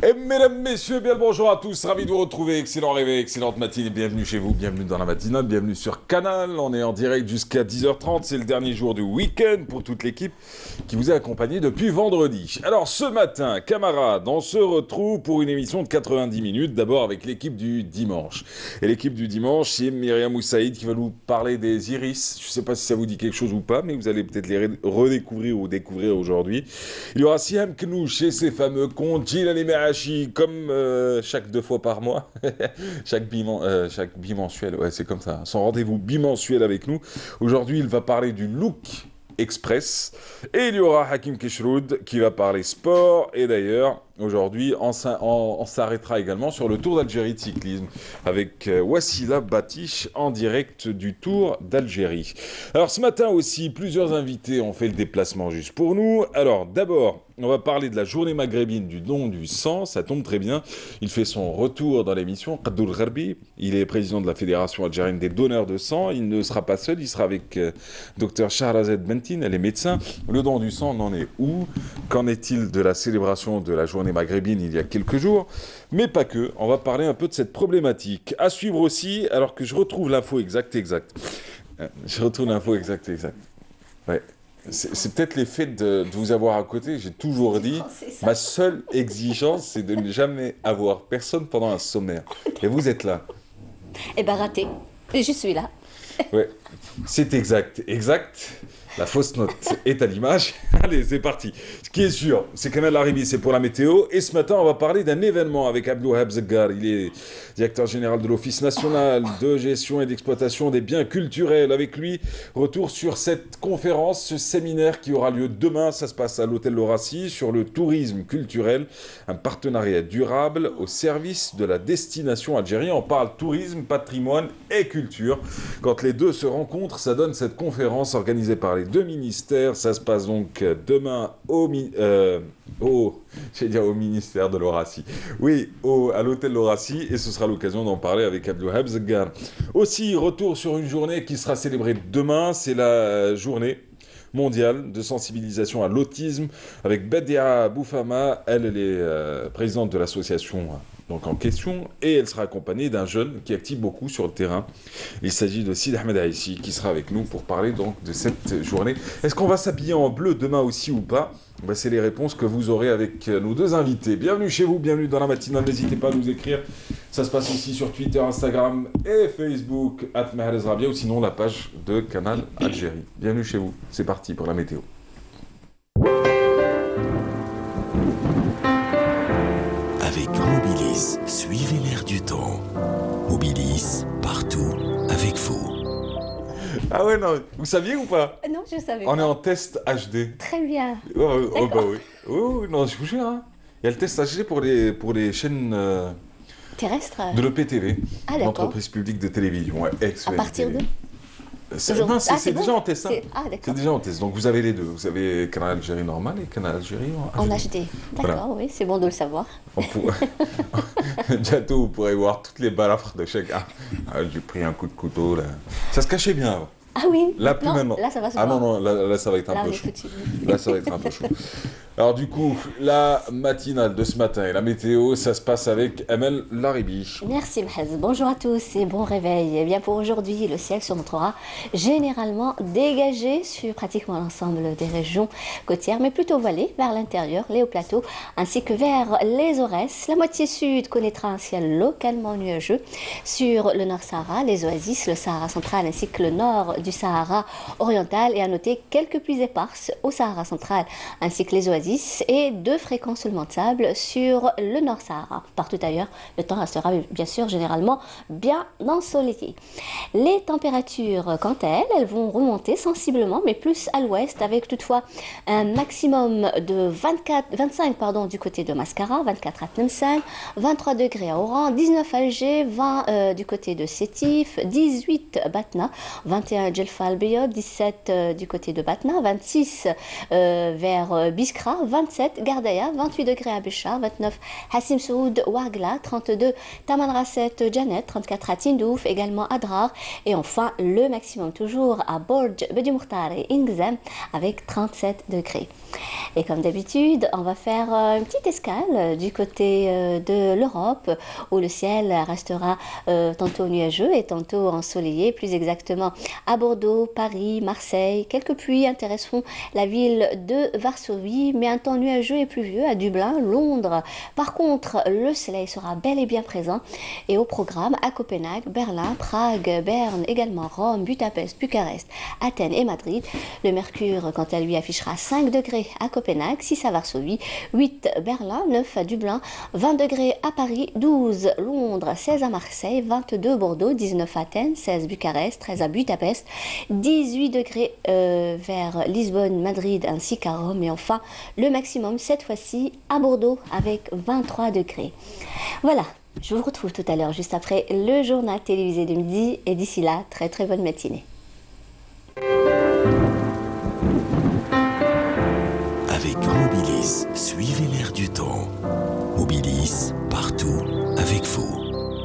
Et mesdames, messieurs, bien le bonjour à tous, ravi de vous retrouver, excellent réveil, excellente matinée, bienvenue chez vous, bienvenue dans la matinale, bienvenue sur Canal, on est en direct jusqu'à 10h30, c'est le dernier jour du week-end pour toute l'équipe qui vous a accompagné depuis vendredi. Alors ce matin, camarades, on se retrouve pour une émission de 90 minutes, d'abord avec l'équipe du dimanche. Et l'équipe du dimanche, c'est Myriam Oussaïd qui va nous parler des iris, je ne sais pas si ça vous dit quelque chose ou pas, mais vous allez peut-être les redécouvrir ou découvrir aujourd'hui. Il y aura Siam Knouch et ses fameux contes, Gilles Merachi, comme chaque 2 fois par mois, chaque bimensuel, ouais c'est comme ça, son rendez-vous bimensuel avec nous. Aujourd'hui il va parler du look express et il y aura Hakim Keshroud qui va parler sport et d'ailleurs aujourd'hui on s'arrêtera également sur le Tour d'Algérie de cyclisme avec Wassila Batiche en direct du Tour d'Algérie. Alors ce matin aussi plusieurs invités ont fait le déplacement juste pour nous. Alors d'abord on va parler de la journée maghrébine du don du sang, ça tombe très bien. Il fait son retour dans l'émission, Qadoul Gharbi. Il est président de la Fédération algérienne des donneurs de sang. Il ne sera pas seul, il sera avec Dr Shahrazad Bentin, elle est médecin. Le don du sang, on en est où? Qu'en est-il de la célébration de la journée maghrébine il y a quelques jours? Mais pas que, on va parler un peu de cette problématique. À suivre aussi, alors que je retrouve l'info exacte. Je retrouve l'info exacte. Ouais. C'est peut-être l'effet de vous avoir à côté. J'ai toujours dit, ma seule exigence, c'est de ne jamais avoir personne pendant un sommaire. Et vous êtes là. Eh ben raté. Je suis là. Ouais, c'est exact. La fausse note est à l'image. Allez, c'est parti. Ce qui est sûr, c'est Kamel Laribi, c'est pour la météo. Et ce matin, on va parler d'un événement avec Abdouhab Zeggar. Il est directeur général de l'Office national de gestion et d'exploitation des biens culturels. Avec lui, retour sur cette conférence, ce séminaire qui aura lieu demain. Ça se passe à l'hôtel Laurassi sur le tourisme culturel, un partenariat durable au service de la destination algérienne. On parle tourisme, patrimoine et culture. Quand les deux se rencontrent, ça donne cette conférence organisée par les deux ministères. Ça se passe donc demain au ministère de l'Horacie. Oui, à l'hôtel Laurassi, et ce sera l'occasion d'en parler avec Abdouhab Zeggar. Aussi, retour sur une journée qui sera célébrée demain, c'est la journée mondiale de sensibilisation à l'autisme avec Badia Boufama. Elle est présidente de l'association donc en question, et elle sera accompagnée d'un jeune qui active beaucoup sur le terrain. Il s'agit de Sid Ahmed Aïssi qui sera avec nous pour parler donc de cette journée. Est-ce qu'on va s'habiller en bleu demain aussi ou pas? Ben, c'est les réponses que vous aurez avec nos deux invités. Bienvenue chez vous, bienvenue dans la matinale, n'hésitez pas à nous écrire. Ça se passe aussi sur Twitter, Instagram et Facebook, @mahrezrabia, ou sinon la page de Canal Algérie. Bienvenue chez vous, c'est parti pour la météo. Avec Mobilis, suivez l'air du temps. Mobilis, partout, avec vous. Ah ouais, non, vous saviez ou pas? Non, je savais On est pas. en test HD. Très bien. Oh bah oui. Oui, non, je vous jure, hein. Il y a le test HD pour les chaînes Terrestre. de l'EPTV, Ah d'accord. l'entreprise publique de télévision, ouais, À partir de Non, Ah, c'est bon déjà en test. Hein. Ah C'est d'accord. déjà en test. Donc vous avez les deux. Vous avez Canal Algérie normal et Canal Algérie en En HD. HD. D'accord, Voilà. oui, c'est bon de le savoir. Bientôt, vous pourrez voir toutes les balafres de chacun. Ah, j'ai pris un coup de couteau, là. Ça se cachait bien avant. Ah oui. Là, plus non, maintenant. Là, ça va se Ah voir. non, là, ça va être un Là, on peu est chaud. foutu. Là, ça va être un peu chaud. Alors du coup, la matinale de ce matin et la météo, ça se passe avec Amel Laribi. Merci Mhez. Bonjour à tous et bon réveil. Eh bien pour aujourd'hui, le ciel se montrera généralement dégagé sur pratiquement l'ensemble des régions côtières, mais plutôt voilé vers l'intérieur, les hauts plateaux, ainsi que vers les Aurès. La moitié sud connaîtra un ciel localement nuageux sur le nord Sahara, les oasis, le Sahara central, ainsi que le nord du Sahara oriental. Et à noter quelques pluies éparses au Sahara central, ainsi que les oasis et 2 fréquences seulement de sable sur le Nord Sahara. Partout ailleurs, le temps restera bien sûr généralement bien ensoleillé. Les températures, quant à elles vont remonter sensiblement, mais plus à l'ouest, avec toutefois un maximum de 25 du côté de Mascara, 24 à Tlemcen, 23 degrés à Oran, 19 à Alger, 20 du côté de Sétif, 18 Batna, 21 Djelfa Al Beyoad, 17 du côté de Batna, 26 vers Biskra, Béchar, 27 Gardaya, 28 degrés à Béchar, 29 Hassim Soud Ouargla, 32 Tamanrasset Janet, 34 à Tindouf, également Adrar, et enfin le maximum toujours à Borj Bedi Mokhtar et Ingzem avec 37 degrés. Et comme d'habitude, on va faire une petite escale du côté de l'Europe où le ciel restera tantôt nuageux et tantôt ensoleillé, plus exactement à Bordeaux, Paris, Marseille. Quelques pluies intéresseront la ville de Varsovie, mais un temps nuageux et pluvieux à Dublin, Londres. Par contre, le soleil sera bel et bien présent et au programme à Copenhague, Berlin, Prague, Berne, également Rome, Budapest, Bucarest, Athènes et Madrid. Le mercure, quant à lui, affichera 5 degrés à Copenhague, 6 à Varsovie, 8 Berlin, 9 à Dublin, 20 degrés à Paris, 12 Londres, 16 à Marseille, 22 Bordeaux, 19 à Athènes, 16 Bucarest, 13 à Budapest, 18 degrés vers Lisbonne, Madrid ainsi qu'à Rome et enfin le maximum cette fois-ci à Bordeaux avec 23 degrés. Voilà, je vous retrouve tout à l'heure juste après le journal télévisé de midi et d'ici là, très très bonne matinée. Avec Mobilis, suivez l'air du temps. Mobilis, partout, avec vous.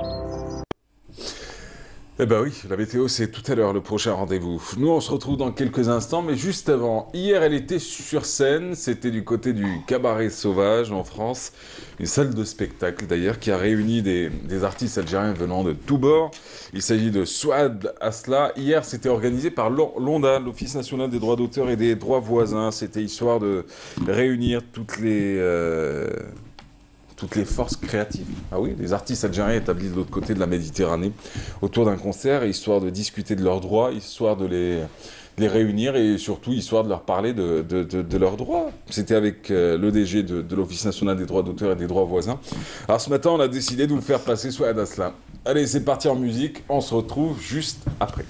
Eh ben oui, la météo c'est tout à l'heure le prochain rendez-vous. Nous on se retrouve dans quelques instants, mais juste avant, hier elle était sur scène, c'était du côté du Cabaret Sauvage en France, une salle de spectacle d'ailleurs qui a réuni des artistes algériens venant de tous bords. Il s'agit de Souad Asla. Hier c'était organisé par l'ONDA, l'Office National des Droits d'Auteur et des Droits Voisins. C'était histoire de réunir toutes les forces créatives. Ah oui, les artistes algériens établis de l'autre côté de la Méditerranée autour d'un concert, histoire de discuter de leurs droits, histoire de les réunir et surtout histoire de leur parler de leurs droits. C'était avec l'EDG de l'Office national des droits d'auteur et des droits voisins. Alors ce matin, on a décidé de vous faire passer Souad Asla. Allez, c'est parti en musique, on se retrouve juste après.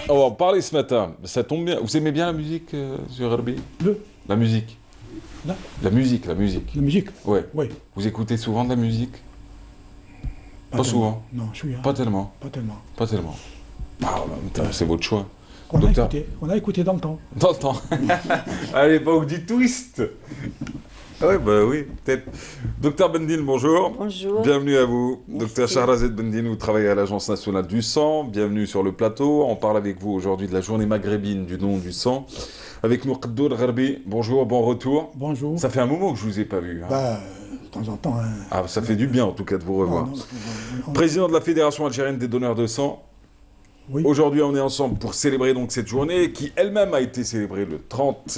On va en parler ce matin. Ça tombe bien. Vous aimez bien la musique, sur Herbie? La musique. Là La musique, la musique. La musique? Ouais. Oui. Vous écoutez souvent de la musique? Pas tellement. souvent. Non, je suis. Pas tellement. Pas tellement. Pas tellement. Ah, en même temps, c'est votre choix. On a écouté dans le temps. Dans le temps. À l'époque du twist. Ouais, bah oui, peut-être. Docteur Bendine, bonjour. Bonjour. Bienvenue à vous. Merci. Docteur Shahrazed Bendine, vous travaillez à l'Agence nationale du sang. Bienvenue sur le plateau. On parle avec vous aujourd'hui de la journée maghrébine du don du sang. Avec nous, Qaddour Gharbi. Bonjour, bon retour. Bonjour. Ça fait un moment que je vous ai pas vu. Hein. Bah, de temps en temps. Hein. Ah, ça fait du bien en tout cas de vous revoir. Président de la Fédération algérienne des donneurs de sang. Oui. Aujourd'hui, on est ensemble pour célébrer donc cette journée qui elle-même a été célébrée le 30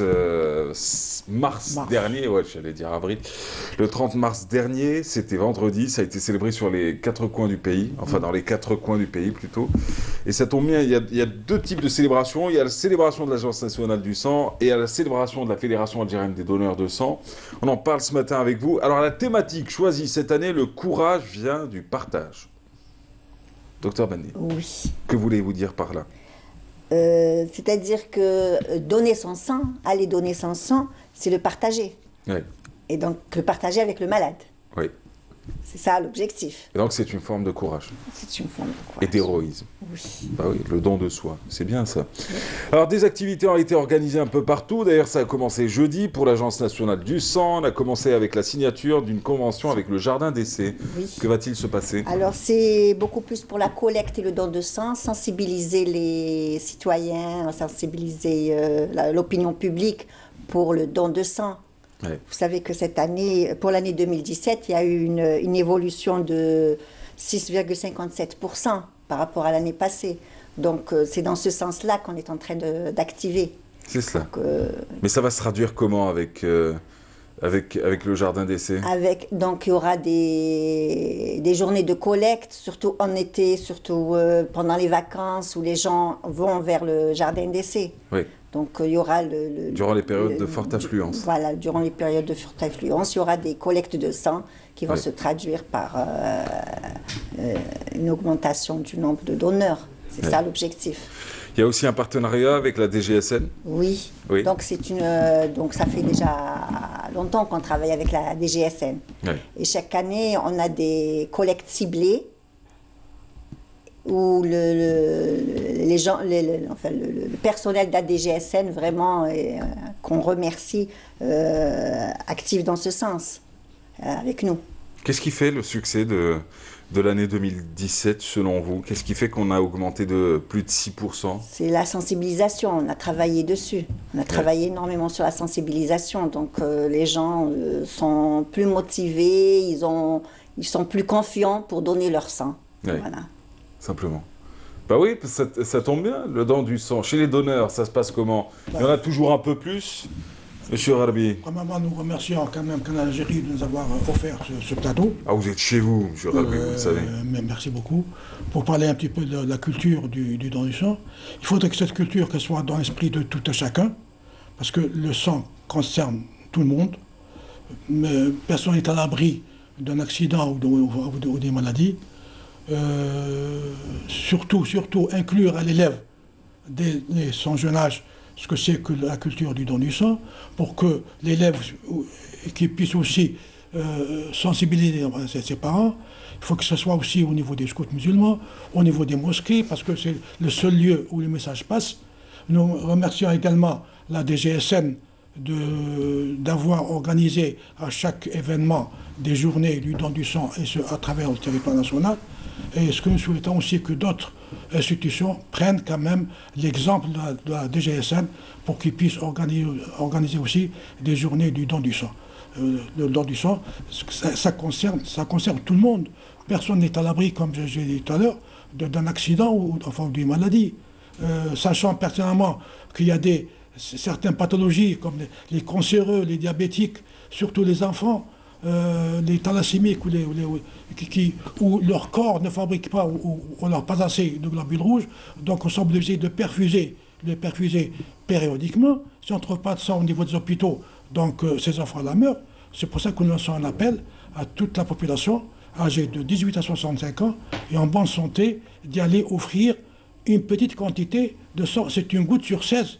mars dernier. Ouais, j'allais dire avril. Le 30 mars dernier, c'était vendredi. Ça a été célébré sur les 4 coins du pays. Enfin, dans les 4 coins du pays plutôt. Et ça tombe bien, il y a 2 types de célébrations. Il y a la célébration de l'Agence nationale du sang et la célébration de la Fédération algérienne des donneurs de sang. On en parle ce matin avec vous. Alors, la thématique choisie cette année, le courage vient du partage. Docteur Bendine. Oui. Que voulez-vous dire par là? C'est-à-dire que donner son sang, aller donner son sang, c'est le partager. Oui. Et donc le partager avec le malade. Oui. C'est ça l'objectif. Et donc c'est une forme de courage. C'est une forme de courage. Et d'héroïsme. Oui. Bah oui, le don de soi, c'est bien ça. Alors des activités ont été organisées un peu partout. D'ailleurs ça a commencé jeudi pour l'Agence nationale du sang. On a commencé avec la signature d'une convention avec le Jardin d'Essai. Oui. Que va-t-il se passer? Alors c'est beaucoup plus pour la collecte et le don de sang, sensibiliser les citoyens, sensibiliser l'opinion publique pour le don de sang. Ouais. Vous savez que cette année, pour l'année 2017, il y a eu une évolution de 6,57% par rapport à l'année passée. Donc c'est dans ce sens-là qu'on est en train d'activer. C'est cela. Donc, mais ça va se traduire comment avec le Jardin d'Essai? Donc il y aura des journées de collecte, surtout en été, surtout pendant les vacances où les gens vont vers le Jardin d'Essai. Oui. Donc il y aura durant les périodes de forte affluence. Voilà, durant les périodes de forte affluence, il y aura des collectes de sang qui vont se traduire par une augmentation du nombre de donneurs. C'est ça l'objectif. Il y a aussi un partenariat avec la DGSN. Oui. Oui. Donc donc ça fait déjà longtemps qu'on travaille avec la DGSN. Oui. Et chaque année, on a des collectes ciblées où les gens, le personnel de la DGSN vraiment qu'on remercie actif dans ce sens avec nous. Qu'est-ce qui fait le succès de l'année 2017 selon vous? Qu'est-ce qui fait qu'on a augmenté de plus de 6%? C'est la sensibilisation, on a travaillé dessus. On a travaillé énormément sur la sensibilisation. Donc les gens sont plus motivés, ils sont plus confiants pour donner leur sang. Ouais. Voilà. Simplement. Bah oui, ça tombe bien, le don du sang. Chez les donneurs, ça se passe comment? Il y en a toujours un peu plus, Monsieur Gharbi? Premièrement, nous remercions quand même Canal Algérie de nous avoir offert ce plateau. Ah, vous êtes chez vous, Monsieur Gharbi, vous le savez. Merci beaucoup. Pour parler un petit peu de la culture du don du sang, il faudrait que cette culture qu'elle soit dans l'esprit de tout un chacun, parce que le sang concerne tout le monde. Mais personne n'est à l'abri d'un accident ou des maladies. Surtout inclure à l'élève dès son jeune âge ce que c'est que la culture du don du sang, pour que l'élève qui puisse aussi sensibiliser ses parents. Il faut que ce soit aussi au niveau des scouts musulmans, au niveau des mosquées, parce que c'est le seul lieu où le message passe. Nous remercions également la DGSN d'avoir organisé à chaque événement des journées du don du sang, et ce à travers le territoire national. Et ce que nous souhaitons aussi, que d'autres institutions prennent quand même l'exemple de la DGSN pour qu'ils puissent organiser aussi des journées du don du sang. Le don du sang, ça concerne tout le monde. Personne n'est à l'abri, comme j'ai dit tout à l'heure, d'un accident ou d'une maladie. Sachant personnellement qu'il y a certaines pathologies comme les cancéreux, les diabétiques, surtout les enfants, les thalassémiques où leur corps ne fabrique pas ou leur pas assez de globules rouges, donc on sont obligés de les perfuser périodiquement. Si on ne trouve pas de sang au niveau des hôpitaux, donc ces enfants-là meurent. C'est pour ça que nous lançons un appel à toute la population âgée de 18 à 65 ans et en bonne santé d'y aller offrir une petite quantité de sang, c'est une goutte sur 16.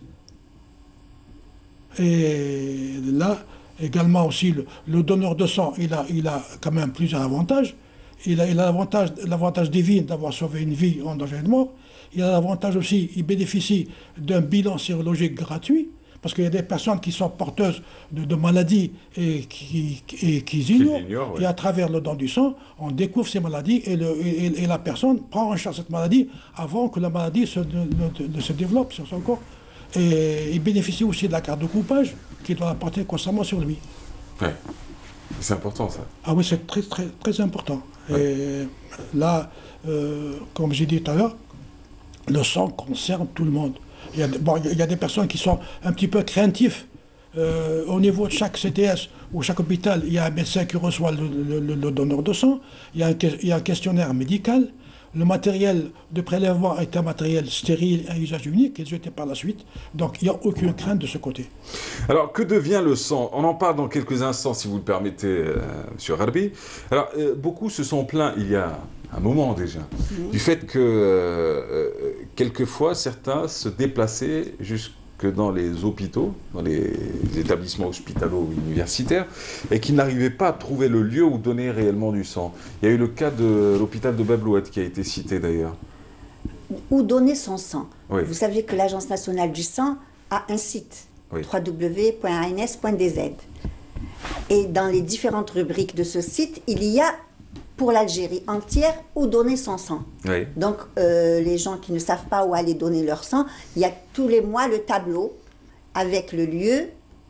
Et là, également aussi, le donneur de sang, il a quand même plusieurs avantages. Il a l'avantage divin d'avoir sauvé une vie en danger de mort. Il a l'avantage aussi, il bénéficie d'un bilan sérologique gratuit, parce qu'il y a des personnes qui sont porteuses de maladies et qui ignorent. Ouais. Et à travers le don du sang, on découvre ces maladies et la personne prend en charge cette maladie avant que la maladie ne se développe sur son corps. Et il bénéficie aussi de la carte de coupage qu'il doit apporter constamment sur lui. Ouais. C'est important, ça. Ah oui, c'est très, très, très important. Ouais. Et là, comme j'ai dit tout à l'heure, le sang concerne tout le monde. Il y a des personnes qui sont un petit peu craintifs. Au niveau de chaque CTS ou chaque hôpital, il y a un médecin qui reçoit le donneur de sang. Il y a un questionnaire médical. Le matériel de prélèvement est un matériel stérile à usage unique et jeté par la suite. Donc il n'y a aucune crainte de ce côté. Alors, que devient le sang? On en parle dans quelques instants, si vous le permettez, Monsieur Harbi. Alors, beaucoup se sont plaints, il y a un moment déjà, du fait que, quelquefois, certains se déplaçaient jusque dans les hôpitaux, dans les établissements hospitalo-universitaires, et qui n'arrivaient pas à trouver le lieu où donner réellement du sang. Il y a eu le cas de l'hôpital de Bab-Loued qui a été cité d'ailleurs. Où donner son sang. Oui. Vous savez que l'Agence nationale du sang a un site, Oui. www.ans.dz. Et dans les différentes rubriques de ce site, il y a pour l'Algérie entière où donner son sang. Oui. Donc, les gens qui ne savent pas où aller donner leur sang, il y a tous les mois le tableau avec le lieu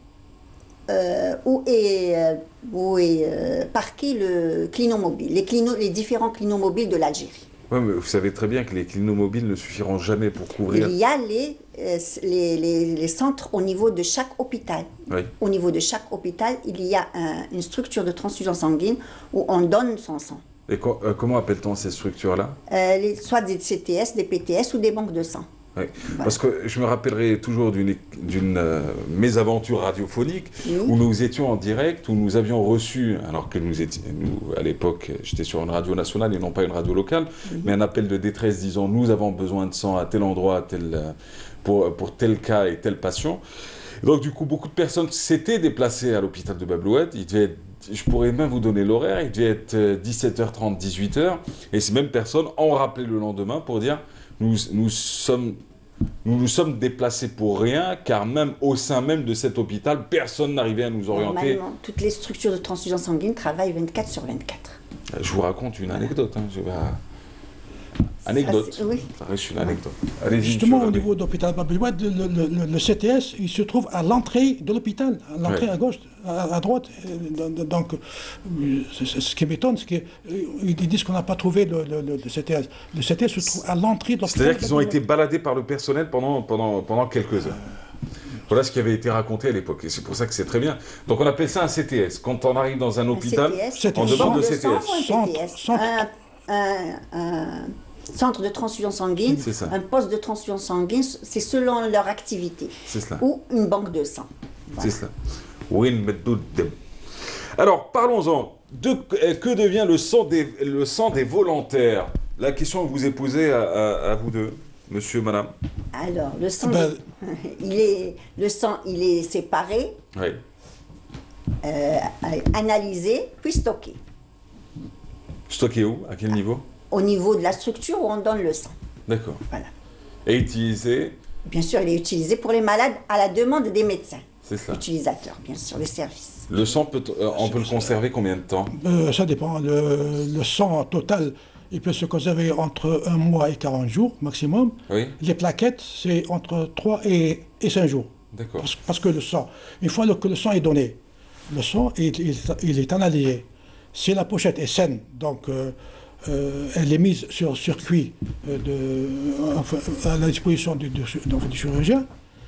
où est parqué le clinomobile, les différents clinomobiles de l'Algérie. Oui, mais vous savez très bien que les clinomobiles ne suffiront jamais pour couvrir... Il y a les centres au niveau de chaque hôpital. Oui. Au niveau de chaque hôpital, il y a une structure de transfusion sanguine où on donne son sang. Et comment appelle-t-on ces structures-là? Soit des CTS, des PTS ou des banques de sang. Oui. Parce que je me rappellerai toujours d'une mésaventure radiophonique où nous étions en direct, où nous avions reçu, alors que nous à l'époque, j'étais sur une radio nationale et non pas une radio locale, mais un appel de détresse disant nous avons besoin de sang à tel endroit, pour tel cas et tel patient. Donc du coup, beaucoup de personnes s'étaient déplacées à l'hôpital de Bab-Loued. Je pourrais même vous donner l'horaire, il devait être 17h30, 18h, et ces mêmes personnes ont rappelé le lendemain pour dire nous nous sommes déplacés pour rien, car même au sein même de cet hôpital, personne n'arrivait à nous orienter. Normalement, toutes les structures de transfusion sanguine travaillent 24 sur 24. Je vous raconte une anecdote. Anecdote. Oui. Ça reste une anecdote. Allez-y, Justement, monsieur au Rabé. niveau de l'hôpital Bab-Loued, le CTS, il se trouve à l'entrée de l'hôpital, à l'entrée Ouais. à gauche, à droite. Donc, ce qui m'étonne, c'est qu'ils disent qu'on n'a pas trouvé le CTS. Le CTS se trouve à l'entrée de l'hôpital. C'est-à-dire qu'ils ont été baladés par le personnel pendant quelques heures. Voilà ce qui avait été raconté à l'époque, et c'est pour ça que c'est très bien. Donc on appelle ça un CTS. Quand on arrive dans un hôpital, CTS, on CTS. demande de banque de sang CTS. ou un PTS? Un centre de transfusion sanguine, C'est ça. un poste de transfusion sanguine, c'est selon leur activité. C'est cela. Ou une banque de sang. C'est cela. Win Meddoud Dem. Alors, parlons-en. Que devient le sang des volontaires? La question que vous ai posée à vous deux, monsieur, madame. Alors, le sang, Ben- il est séparé, Oui. analysé, puis stocké. Stocké où? À quel niveau? Au niveau de la structure où on donne le sang. D'accord. Voilà. Et utilisé, Bien sûr, il est utilisé pour les malades à la demande des médecins. c'est cela. Utilisateurs, bien sûr, les services. Le sang, on peut le conserver combien de temps? Ça dépend. Le sang total, il peut se conserver entre 1 mois et 40 jours maximum. Oui. Les plaquettes, c'est entre 3 et 5 jours. D'accord. Parce que le sang, une fois que le sang est donné, le sang, il est analysé. Si la pochette est saine, donc elle est mise sur circuit à la disposition du chirurgien.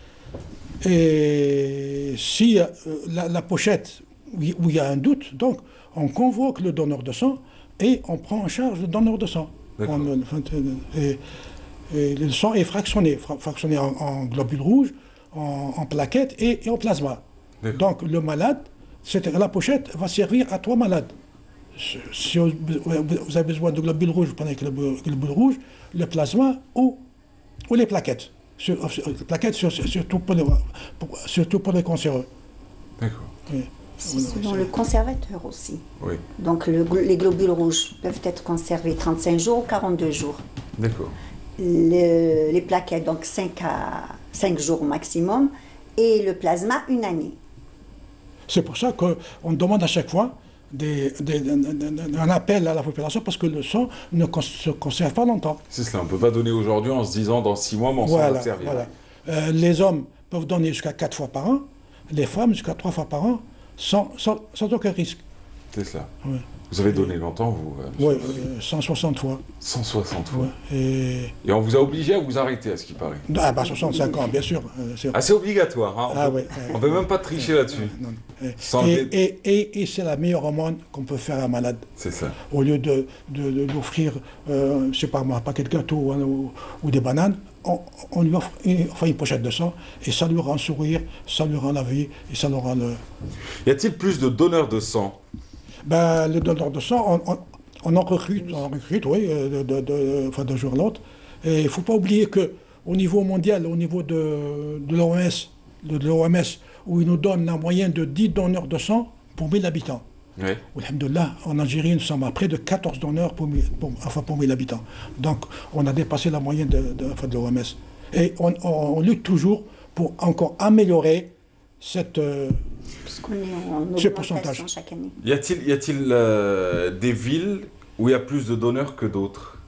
Et si la pochette, où il y a un doute, donc on convoque le donneur de sang et on prend en charge le donneur de sang. D'accord. Et le sang est fractionné en globules rouges, en plaquettes et en plasma. D'accord. Donc le malade, la pochette va servir à 3 malades. Si vous avez besoin de globules rouges, vous prenez le globule rouge, le plasma ou ou les plaquettes. Surtout pour les cancéreux. D'accord. Oui. C'est selon le conservateur aussi. Oui, Donc les globules rouges peuvent être conservés 35 jours ou 42 jours. d'accord. Les plaquettes, donc 5 jours au maximum. Et le plasma, 1 année. C'est pour ça qu'on demande à chaque fois un appel à la population parce que le sang ne se conserve pas longtemps. C'est cela, on ne peut pas donner aujourd'hui en se disant dans 6 mois, mais on s'en va servir. Voilà. Les hommes peuvent donner jusqu'à 4 fois par an, les femmes jusqu'à 3 fois par an, sans aucun risque. C'est cela. Ouais. Vous avez donné longtemps, vous Oui, 160 fois. 160 fois. Ouais. Et on vous a obligé à vous arrêter, à ce qui paraît. Ah, 65 ans, bien sûr. C'est obligatoire, hein. On ne peut même pas tricher là-dessus. Non. Et c'est la meilleure amende qu'on peut faire à un malade. C'est ça. Au lieu d'offrir, je ne sais pas moi, un paquet de gâteaux ou des bananes, on lui offre une pochette de sang et ça lui rend sourire, ça lui rend la vie et ça lui rend le... Y a-t-il plus de donneurs de sang? Les donneurs de sang, on en recrute, oui, d'un jour à l'autre. Et il ne faut pas oublier qu'au niveau mondial, au niveau de l'OMS, où ils nous donnent la moyenne de 10 donneurs de sang pour 1000 habitants. Oui. Alhamdoulilah, en Algérie, nous sommes à près de 14 donneurs pour 1000 habitants. Donc, on a dépassé la moyenne de l'OMS. Et on lutte toujours pour encore améliorer Puisqu'on est en ce augmentation pourcentage. chaque année. Y a-t-il des villes où il y a plus de donneurs que d'autres?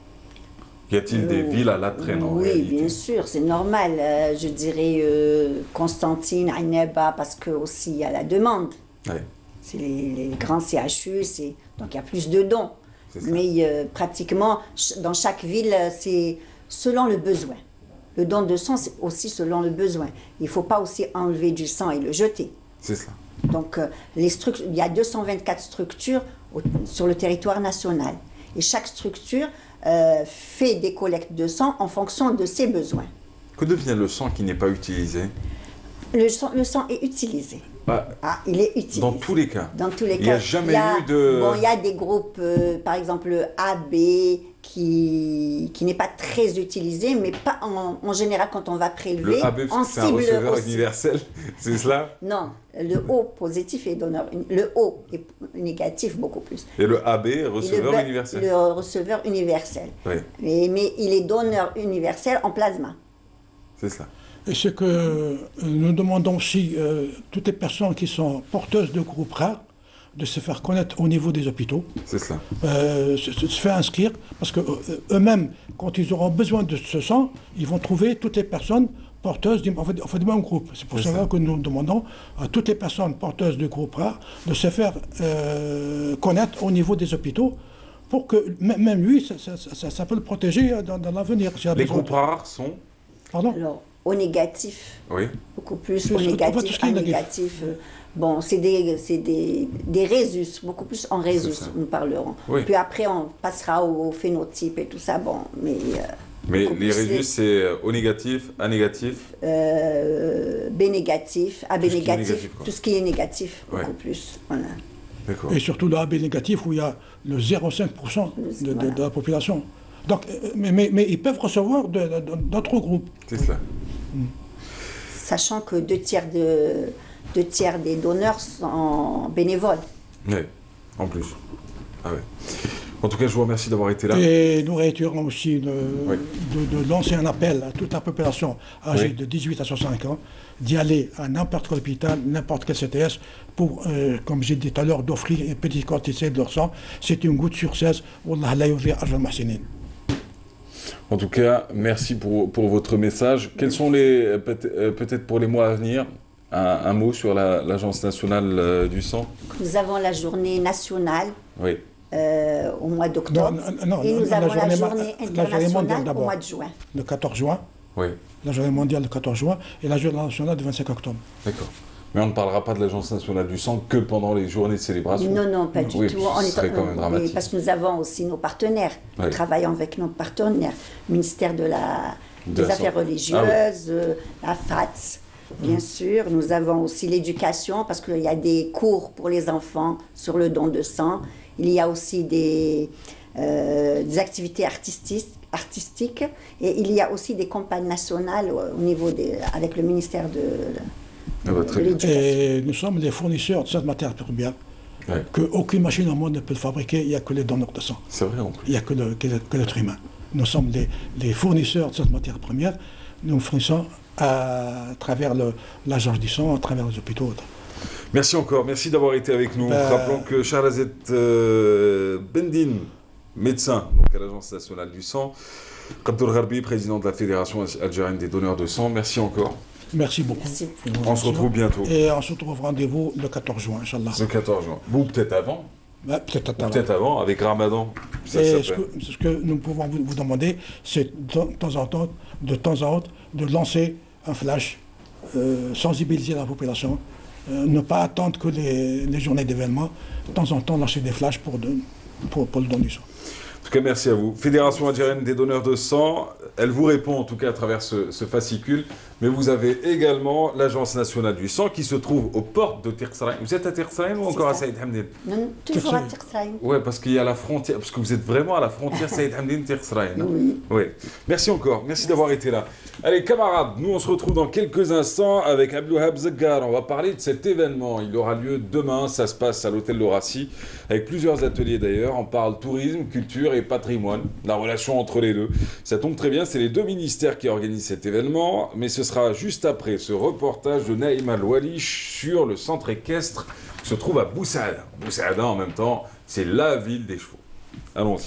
Y a-t-il des villes à la traîne en Oui, réalité? bien sûr, c'est normal. Je dirais Constantine, Aineba, parce que aussi il y a la demande. Ouais. C'est les grands CHU, donc il y a plus de dons. Mais pratiquement, dans chaque ville, c'est selon le besoin. Le don de sang, c'est aussi selon le besoin. Il ne faut pas aussi enlever du sang et le jeter. C'est ça. Donc, il y a 224 structures sur le territoire national. Et chaque structure fait des collectes de sang en fonction de ses besoins. Que devient le sang qui n'est pas utilisé? Le sang est utilisé. Il est utilisé. Dans tous les cas. Dans tous les cas. Il n'y a jamais eu de... Bon, il y a des groupes, par exemple le AB, qui n'est pas très utilisé, mais pas en général quand on va prélever. Le AB, c'est un receveur universel, c'est cela? Non, le O positif est donneur. Le O est négatif beaucoup plus. Et le AB, receveur universel? Le receveur universel. Oui. Mais il est donneur universel en plasma. C'est ça. Et ce que nous demandons aussi, toutes les personnes qui sont porteuses de groupes rares, de se faire connaître au niveau des hôpitaux. C'est ça. Se faire inscrire, parce qu'eux-mêmes, quand ils auront besoin de ce sang, ils vont trouver toutes les personnes porteuses du même groupe. C'est pour cela que nous demandons à toutes les personnes porteuses de groupes rares de se faire connaître au niveau des hôpitaux, pour que même lui, ça peut le protéger dans l'avenir. Les groupes rares sont... Pardon? Alors, au négatif, oui. Beaucoup plus au négatif, en négatif. Bon, c'est des résus, beaucoup plus en résus, nous parlerons. Oui. Puis après, on passera au phénotype et tout ça, bon, mais les résus, c'est O négatif, A négatif, B négatif, AB négatif, tout ce qui est négatif, beaucoup plus, voilà. D'accord. Et surtout le AB négatif, où il y a le 0,5% de la population. Donc, mais ils peuvent recevoir d'autres groupes. C'est cela. Sachant que 2 tiers des donneurs sont bénévoles. Oui, en plus. Ah ouais. En tout cas, je vous remercie d'avoir été là. Et nous réitérons aussi de lancer un appel à toute la population âgée de 18 à 65 ans d'y aller à n'importe quel hôpital, n'importe quel CTS, pour, comme j'ai dit tout à l'heure, d'offrir une petite quantité de leur sang. C'est une goutte sur 16. Wallah la yudhi ajra al-muhsinin. En tout cas, merci pour votre message. Quels sont peut-être pour les mois à venir, un mot sur l'Agence nationale du sang? Nous avons la journée nationale au mois d'octobre et nous avons la journée internationale au mois de juin. Le 14 juin. Oui. La journée mondiale le 14 juin et la journée nationale le 25 octobre. D'accord. Mais on ne parlera pas de l'Agence nationale du sang que pendant les journées de célébration. Non, pas du tout. Ce serait quand même dramatique. Parce que nous avons aussi nos partenaires. Nous travaillons avec nos partenaires. Le ministère des Affaires religieuses, la FATS, bien sûr. Nous avons aussi l'éducation, parce qu'il y a des cours pour les enfants sur le don de sang. Il y a aussi des activités artistique et il y a aussi des campagnes nationales au niveau avec le ministère de l'Éducation. Et nous sommes les fournisseurs de cette matière première qu'aucune machine au monde ne peut fabriquer, il n'y a que les donneurs de sang. C'est vrai en plus. Il n'y a que l'être humain. Nous sommes les fournisseurs de cette matière première. Nous fournissons à travers l'agence du sang, à travers les hôpitaux. Merci encore, merci d'avoir été avec nous. Rappelons que Shahrazad Bendine, médecin donc à l'Agence nationale du sang, Abdul Gharbi, président de la Fédération algérienne des donneurs de sang, merci encore. Merci beaucoup. Merci. On se retrouve bientôt. Et on se retrouve rendez-vous le 14 juin, Inch'Allah. Le 14 juin. Vous, peut-être avant. Peut-être avant, avec Ramadan. Et ce que nous pouvons vous demander, c'est de temps en temps de lancer un flash, sensibiliser la population, ne pas attendre que les journées d'événements, de temps en temps lancer des flashs pour le don du sang. En tout cas, merci à vous. Fédération algérienne des donneurs de sang, elle vous répond en tout cas à travers ce fascicule, mais vous avez également l'Agence nationale du sang qui se trouve aux portes de Tirksraïn. Vous êtes à Tirksraïn ou encore à Saïd Hamdine? Non, toujours à Tirksraïn. Oui, parce qu'il y a la frontière, parce que vous êtes vraiment à la frontière Saïd Hamdine Tirksraïn. Oui. Oui. Merci encore, merci d'avoir été là. Allez camarades, nous on se retrouve dans quelques instants avec Abdouhab Zeggar. On va parler de cet événement. Il aura lieu demain, ça se passe à l'hôtel Lorassi, avec plusieurs ateliers d'ailleurs. On parle tourisme, culture et patrimoine, la relation entre les deux. Ça tombe très bien, c'est les deux ministères qui organisent cet événement, mais ce sera juste après ce reportage de Naïma Loualish sur le centre équestre qui se trouve à Boussaada. Boussaada en même temps, c'est la ville des chevaux. Allons-y.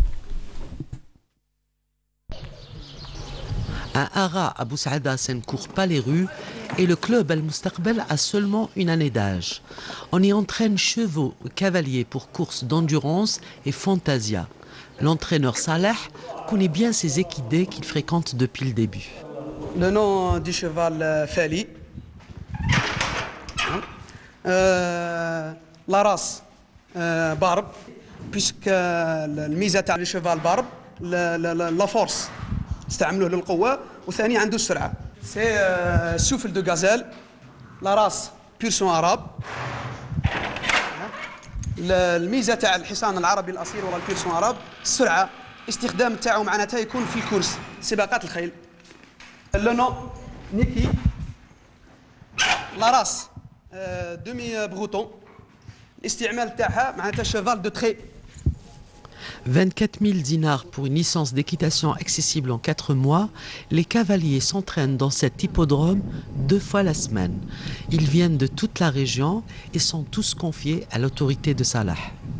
Un haras à Boussaada, ça ne court pas les rues et le club Al-Mustaqbal a seulement une année d'âge. On y entraîne chevaux, cavaliers pour courses d'endurance et fantasia. L'entraîneur Salah connaît bien ces équidés qu'il fréquente depuis le début. Le nom du cheval Fali. La race Barbe, puisque الميزة تاع le cheval Barbe, la force. استعملوه للقوة وثاني عنده السرعة. C'est souffle de gazelle, la race pur sang arabe. الميزة تاع الحصان العربي الأصيل ولا البير سون عرب السرعة استخدام تاعو معناتها يكون في الكورس سباقات الخيل. لو نو نيكي لا راس دومي بروتون الاستعمال تاعها معناتها شيفال دو تري. 24 000 dinars pour une licence d'équitation accessible en 4 mois, les cavaliers s'entraînent dans cet hippodrome 2 fois la semaine. Ils viennent de toute la région et sont tous confiés à l'autorité de Salah.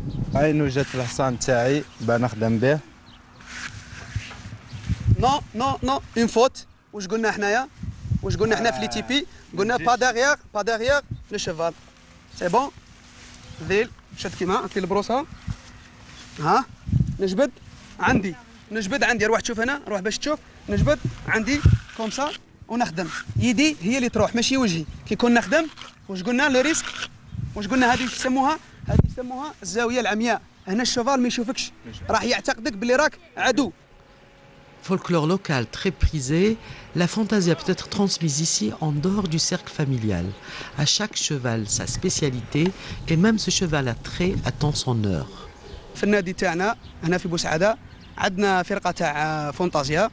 Non, une faute. واش قلنا حنايا واش قلنا حنا في لي تي بي قلنا با ديغيغ لو شيفال سي بون ذيل شد كيما عطي البروسه ها نجبد عندي روح تشوف هنا روح باش تشوف نجبد عندي كوم سا ونخدم يدي هي اللي تروح ماشي وجهي كي كون نخدم واش قلنا لو ريسك واش قلنا هذه يسموها الزاويه العمياء هنا الشيفال ما يشوفكش راح يعتقدك بلي راك عدو. Folklore local très prisé, la fantasia peut être transmise ici en dehors du cercle familial. À chaque cheval sa spécialité et même ce cheval à trait attend son heure. في النادي تاعنا هنا في بوسعادة عندنا فرقة تاع فانتازيا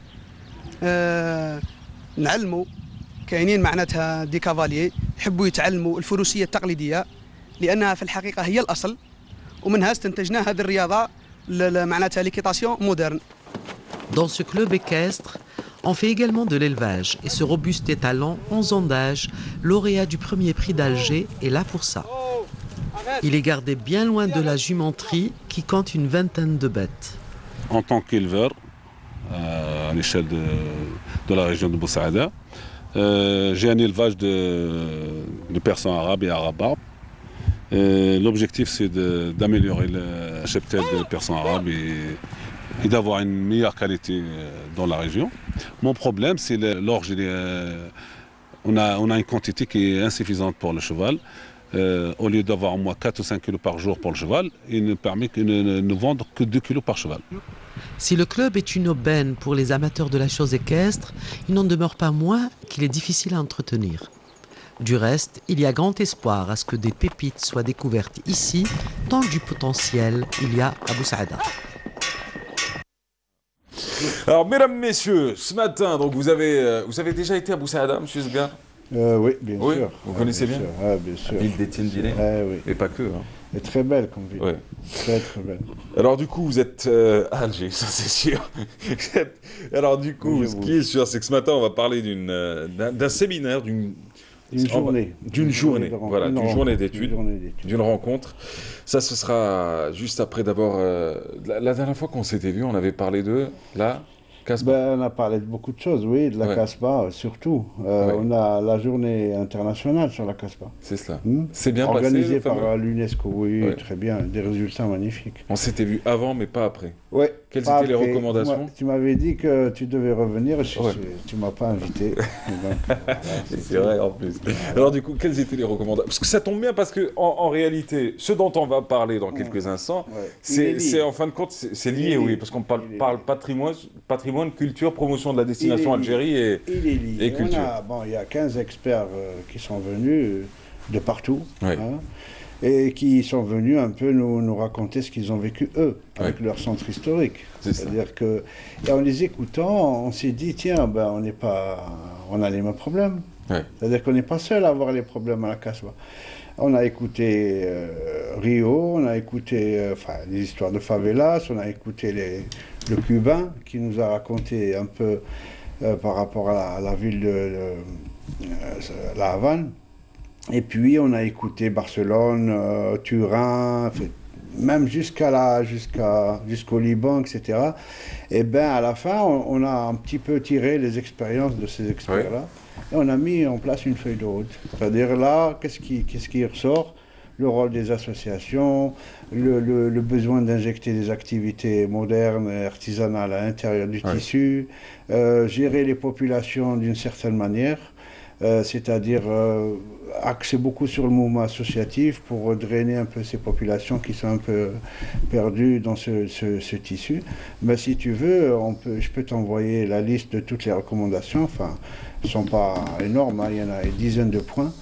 نعلموا كاينين معناتها دي كافاليي يحبوا يتعلموا الفروسية التقليدية لأنها في الحقيقة هي الأصل ومنها استنتجنا هذه الرياضة معناتها ليكيتاسيون مودرن. Dans ce club équestre, on fait également de l'élevage et ce robuste étalon, 11 ans d'âge, lauréat du premier prix d'Alger, est là pour ça. Il est gardé bien loin de la jumenterie qui compte une vingtaine de bêtes. En tant qu'éleveur, à l'échelle de la région de Boussaada, j'ai un élevage de persans arabes et arabes. L'objectif, c'est d'améliorer le cheptel de persans arabes et d'avoir une meilleure qualité dans la région. Mon problème, c'est l'orge. On a une quantité qui est insuffisante pour le cheval. Au lieu d'avoir au moins 4 ou 5 kilos par jour pour le cheval, il ne permet que ne vendre que 2 kilos par cheval. Si le club est une aubaine pour les amateurs de la chose équestre, il n'en demeure pas moins qu'il est difficile à entretenir. Du reste, il y a grand espoir à ce que des pépites soient découvertes ici, tant du potentiel il y a à Boussaada. Alors, mesdames, messieurs, ce matin, donc vous avez déjà été à Boussaada, monsieur Sgar? Oui, bien Oui, sûr. vous connaissez bien? Bien sûr. La ville d'Étienne Dillet. Oui. Et pas que. Hein. Elle est très belle comme ville. Ouais. Très, très belle. Alors, du coup, vous êtes à Alger, ça c'est sûr. Alors, du coup, Oui, ce qui est sûr, c'est que ce matin, on va parler d'un séminaire, d'une journée, voilà, d'une journée d'études, d'une rencontre. Ça, ce sera juste après. D'abord, la dernière fois qu'on s'était vu, on avait parlé de la Casbah. On a parlé de beaucoup de choses, oui, de la Ouais. Casbah surtout. Ouais. On a la journée internationale sur la Casbah. C'est cela. C'est bien passé. Organisée le par fameux- l'UNESCO, oui, Ouais. très bien, des résultats magnifiques. On s'était vu avant, mais pas après. Oui. Quelles étaient les recommandations? Tu m'avais dit que tu devais revenir, Ouais. tu ne m'as pas invité. Donc, voilà, C'est vrai en plus. Alors du coup, quelles étaient les recommandations? Parce que ça tombe bien parce que en réalité, ce dont on va parler dans quelques instants, Ouais. Il est lié. c'est en fin de compte, c'est Il lié, est oui, lié. parce qu'on Il est parle lié. patrimoine, culture, promotion de la destination Il est Algérie et Il est lié. Et culture. Il y a 15 experts qui sont venus de partout. Ouais. Et qui sont venus un peu nous raconter ce qu'ils ont vécu eux, avec leur centre historique. C'est ça. C'est-à-dire que, et en les écoutant, on s'est dit, tiens, on a les mêmes problèmes. Ouais. C'est-à-dire qu'on n'est pas seul à avoir les problèmes à la Casbah. On a écouté Rio, on a écouté les histoires de favelas, on a écouté le Cubain qui nous a raconté un peu par rapport à la ville de La Havane. Et puis on a écouté Barcelone, Turin, même jusqu'au Liban, etc. Et bien à la fin, on a un petit peu tiré les expériences de ces experts-là. Et on a mis en place une feuille de route. C'est-à-dire là, qu'est-ce qui ressort? Le rôle des associations, le besoin d'injecter des activités modernes et artisanales à l'intérieur du tissu, gérer les populations d'une certaine manière, c'est-à-dire axer beaucoup sur le mouvement associatif pour drainer un peu ces populations qui sont un peu perdues dans ce tissu. Mais si tu veux, je peux t'envoyer la liste de toutes les recommandations. Enfin, elles ne sont pas énormes, hein, il y en a une dizaine de points.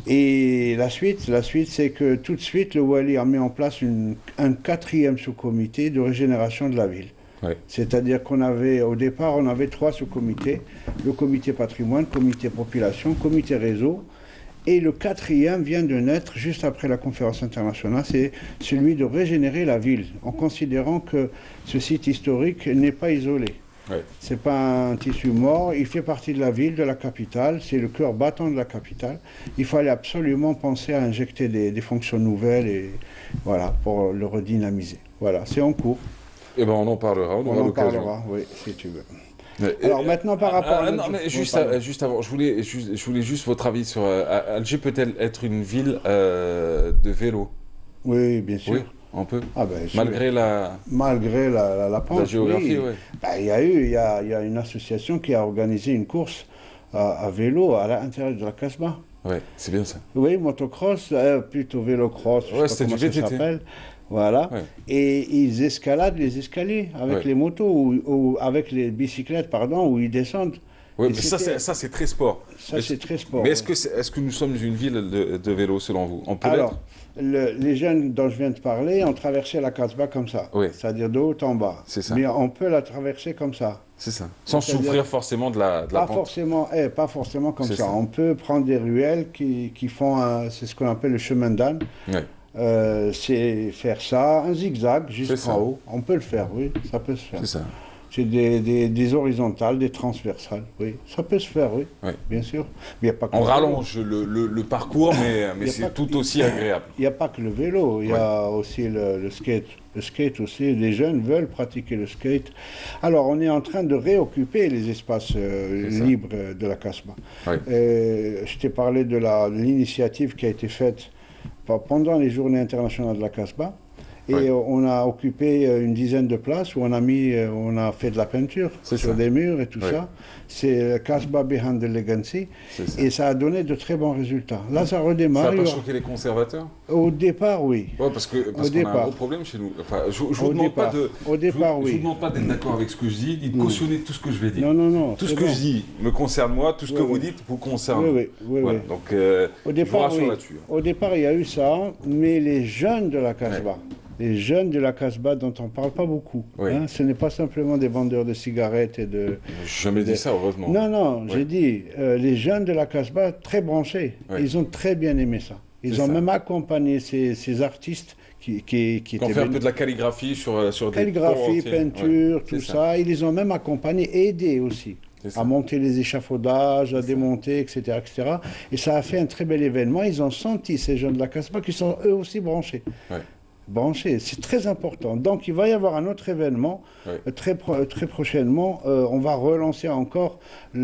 Et la suite, c'est que tout de suite, le Wali a mis en place un 4e sous-comité de régénération de la ville. Ouais. C'est-à-dire au départ, on avait 3 sous-comités, le comité patrimoine, comité population, comité réseau, et le 4e vient de naître juste après la conférence internationale, c'est celui de régénérer la ville, en considérant que ce site historique n'est pas isolé. Ouais. C'est pas un tissu mort, il fait partie de la ville, de la capitale, c'est le cœur battant de la capitale. Il fallait absolument penser à injecter des fonctions nouvelles et voilà, pour le redynamiser. Voilà, c'est en cours. Eh ben on en parlera, on aura en l'occasion. parlera, oui, si tu veux. Mais, Alors maintenant par rapport à... non, mais juste avant, je voulais juste votre avis sur Alger peut-elle être une ville de vélo? Oui, bien sûr. Oui, on peut. Ah ben, sûr. Malgré la pente, la géographie, oui. Il y a une association qui a organisé une course à vélo à l'intérieur de la Casbah. Oui, c'est bien ça. Oui, motocross, plutôt vélo-cross, je Ouais, sais pas c'était comment du ça VTT. s'appelle. Voilà. Ouais. Et ils escaladent les escaliers avec les motos ou avec les bicyclettes, pardon, où ils descendent. Oui, Et mais ça c'est très sport. Ça, c'est très sport. Mais oui. est-ce que nous sommes une ville de vélo selon vous? On peut Alors, les jeunes dont je viens de parler ont traversé la Casbah comme ça. Oui. C'est-à-dire de haut en bas. C'est ça. Mais on peut la traverser comme ça. C'est ça. Sans C'est-à-dire- souffrir forcément de la Pas pente. forcément comme C'est ça. ça. On peut prendre des ruelles qui font, c'est ce qu'on appelle le chemin d'âne. Ouais. C'est faire ça, un zigzag ça. jusqu'en haut. On peut le faire, oui, ça peut se faire. C'est ça. C'est des horizontales, des transversales, oui. Ça peut se faire, oui, Ouais. bien sûr. Mais il n'y a pas que On le vélo. rallonge le parcours, mais Y a pas c'est que- tout aussi agréable. Il n'y a pas que le vélo, il y a aussi le skate. Le skate aussi, les jeunes veulent pratiquer le skate. Alors, on est en train de réoccuper les espaces ça. libres de la Casbah. Ouais. Je t'ai parlé de l'initiative qui a été faite pendant les Journées internationales de la Casbah. Et Ouais. on a occupé une dizaine de places où on a fait de la peinture C'est sur ça. des murs et tout Ouais. ça. C'est Casbah Behind the Legacy. C'est ça. Et ça a donné de très bons résultats. Là, ça Ça redémarre. n'a Il pas y aura- choqué les conservateurs? Au départ, oui. Ouais, parce qu'on a un départ. gros problème chez nous. Enfin, je vous Au demande départ. pas de. Au départ, je oui. vous demande pas d'être d'accord avec ce que je dis, ni de cautionner tout ce que je vais dire. Non, non, non. Tout c'est ce que bon. je dis me concerne moi, tout ce que Oui, vous oui. dites vous concerne. Oui, oui, oui, Voilà. oui. Donc, Au je vous départ, rassure oui. là-dessus. Au départ, il y a eu ça, mais les jeunes de la Casbah, les jeunes de la Casbah dont on ne parle pas beaucoup. Oui. Hein, ce n'est pas simplement des vendeurs de cigarettes et de... J'ai jamais dit ça, heureusement. Non, non, Oui. j'ai dit, les jeunes de la Casbah, très branchés, Oui. ils ont très bien aimé ça. Ils C'est ont ça. même accompagné ces artistes qui Qu'on étaient fait un peu de la calligraphie sur des calligraphie, ponts entiers. peinture, Ouais, tout c'est ça. Ils les ont même accompagnés, aidés aussi, C'est ça. à monter les échafaudages, à démonter, etc., etc. Et ça a fait un très bel événement. Ils ont senti, ces jeunes de la Casbah, qui sont eux aussi branchés. Ouais. Branchés, c'est très important. Donc il va y avoir un autre événement, Ouais. très prochainement. On va relancer encore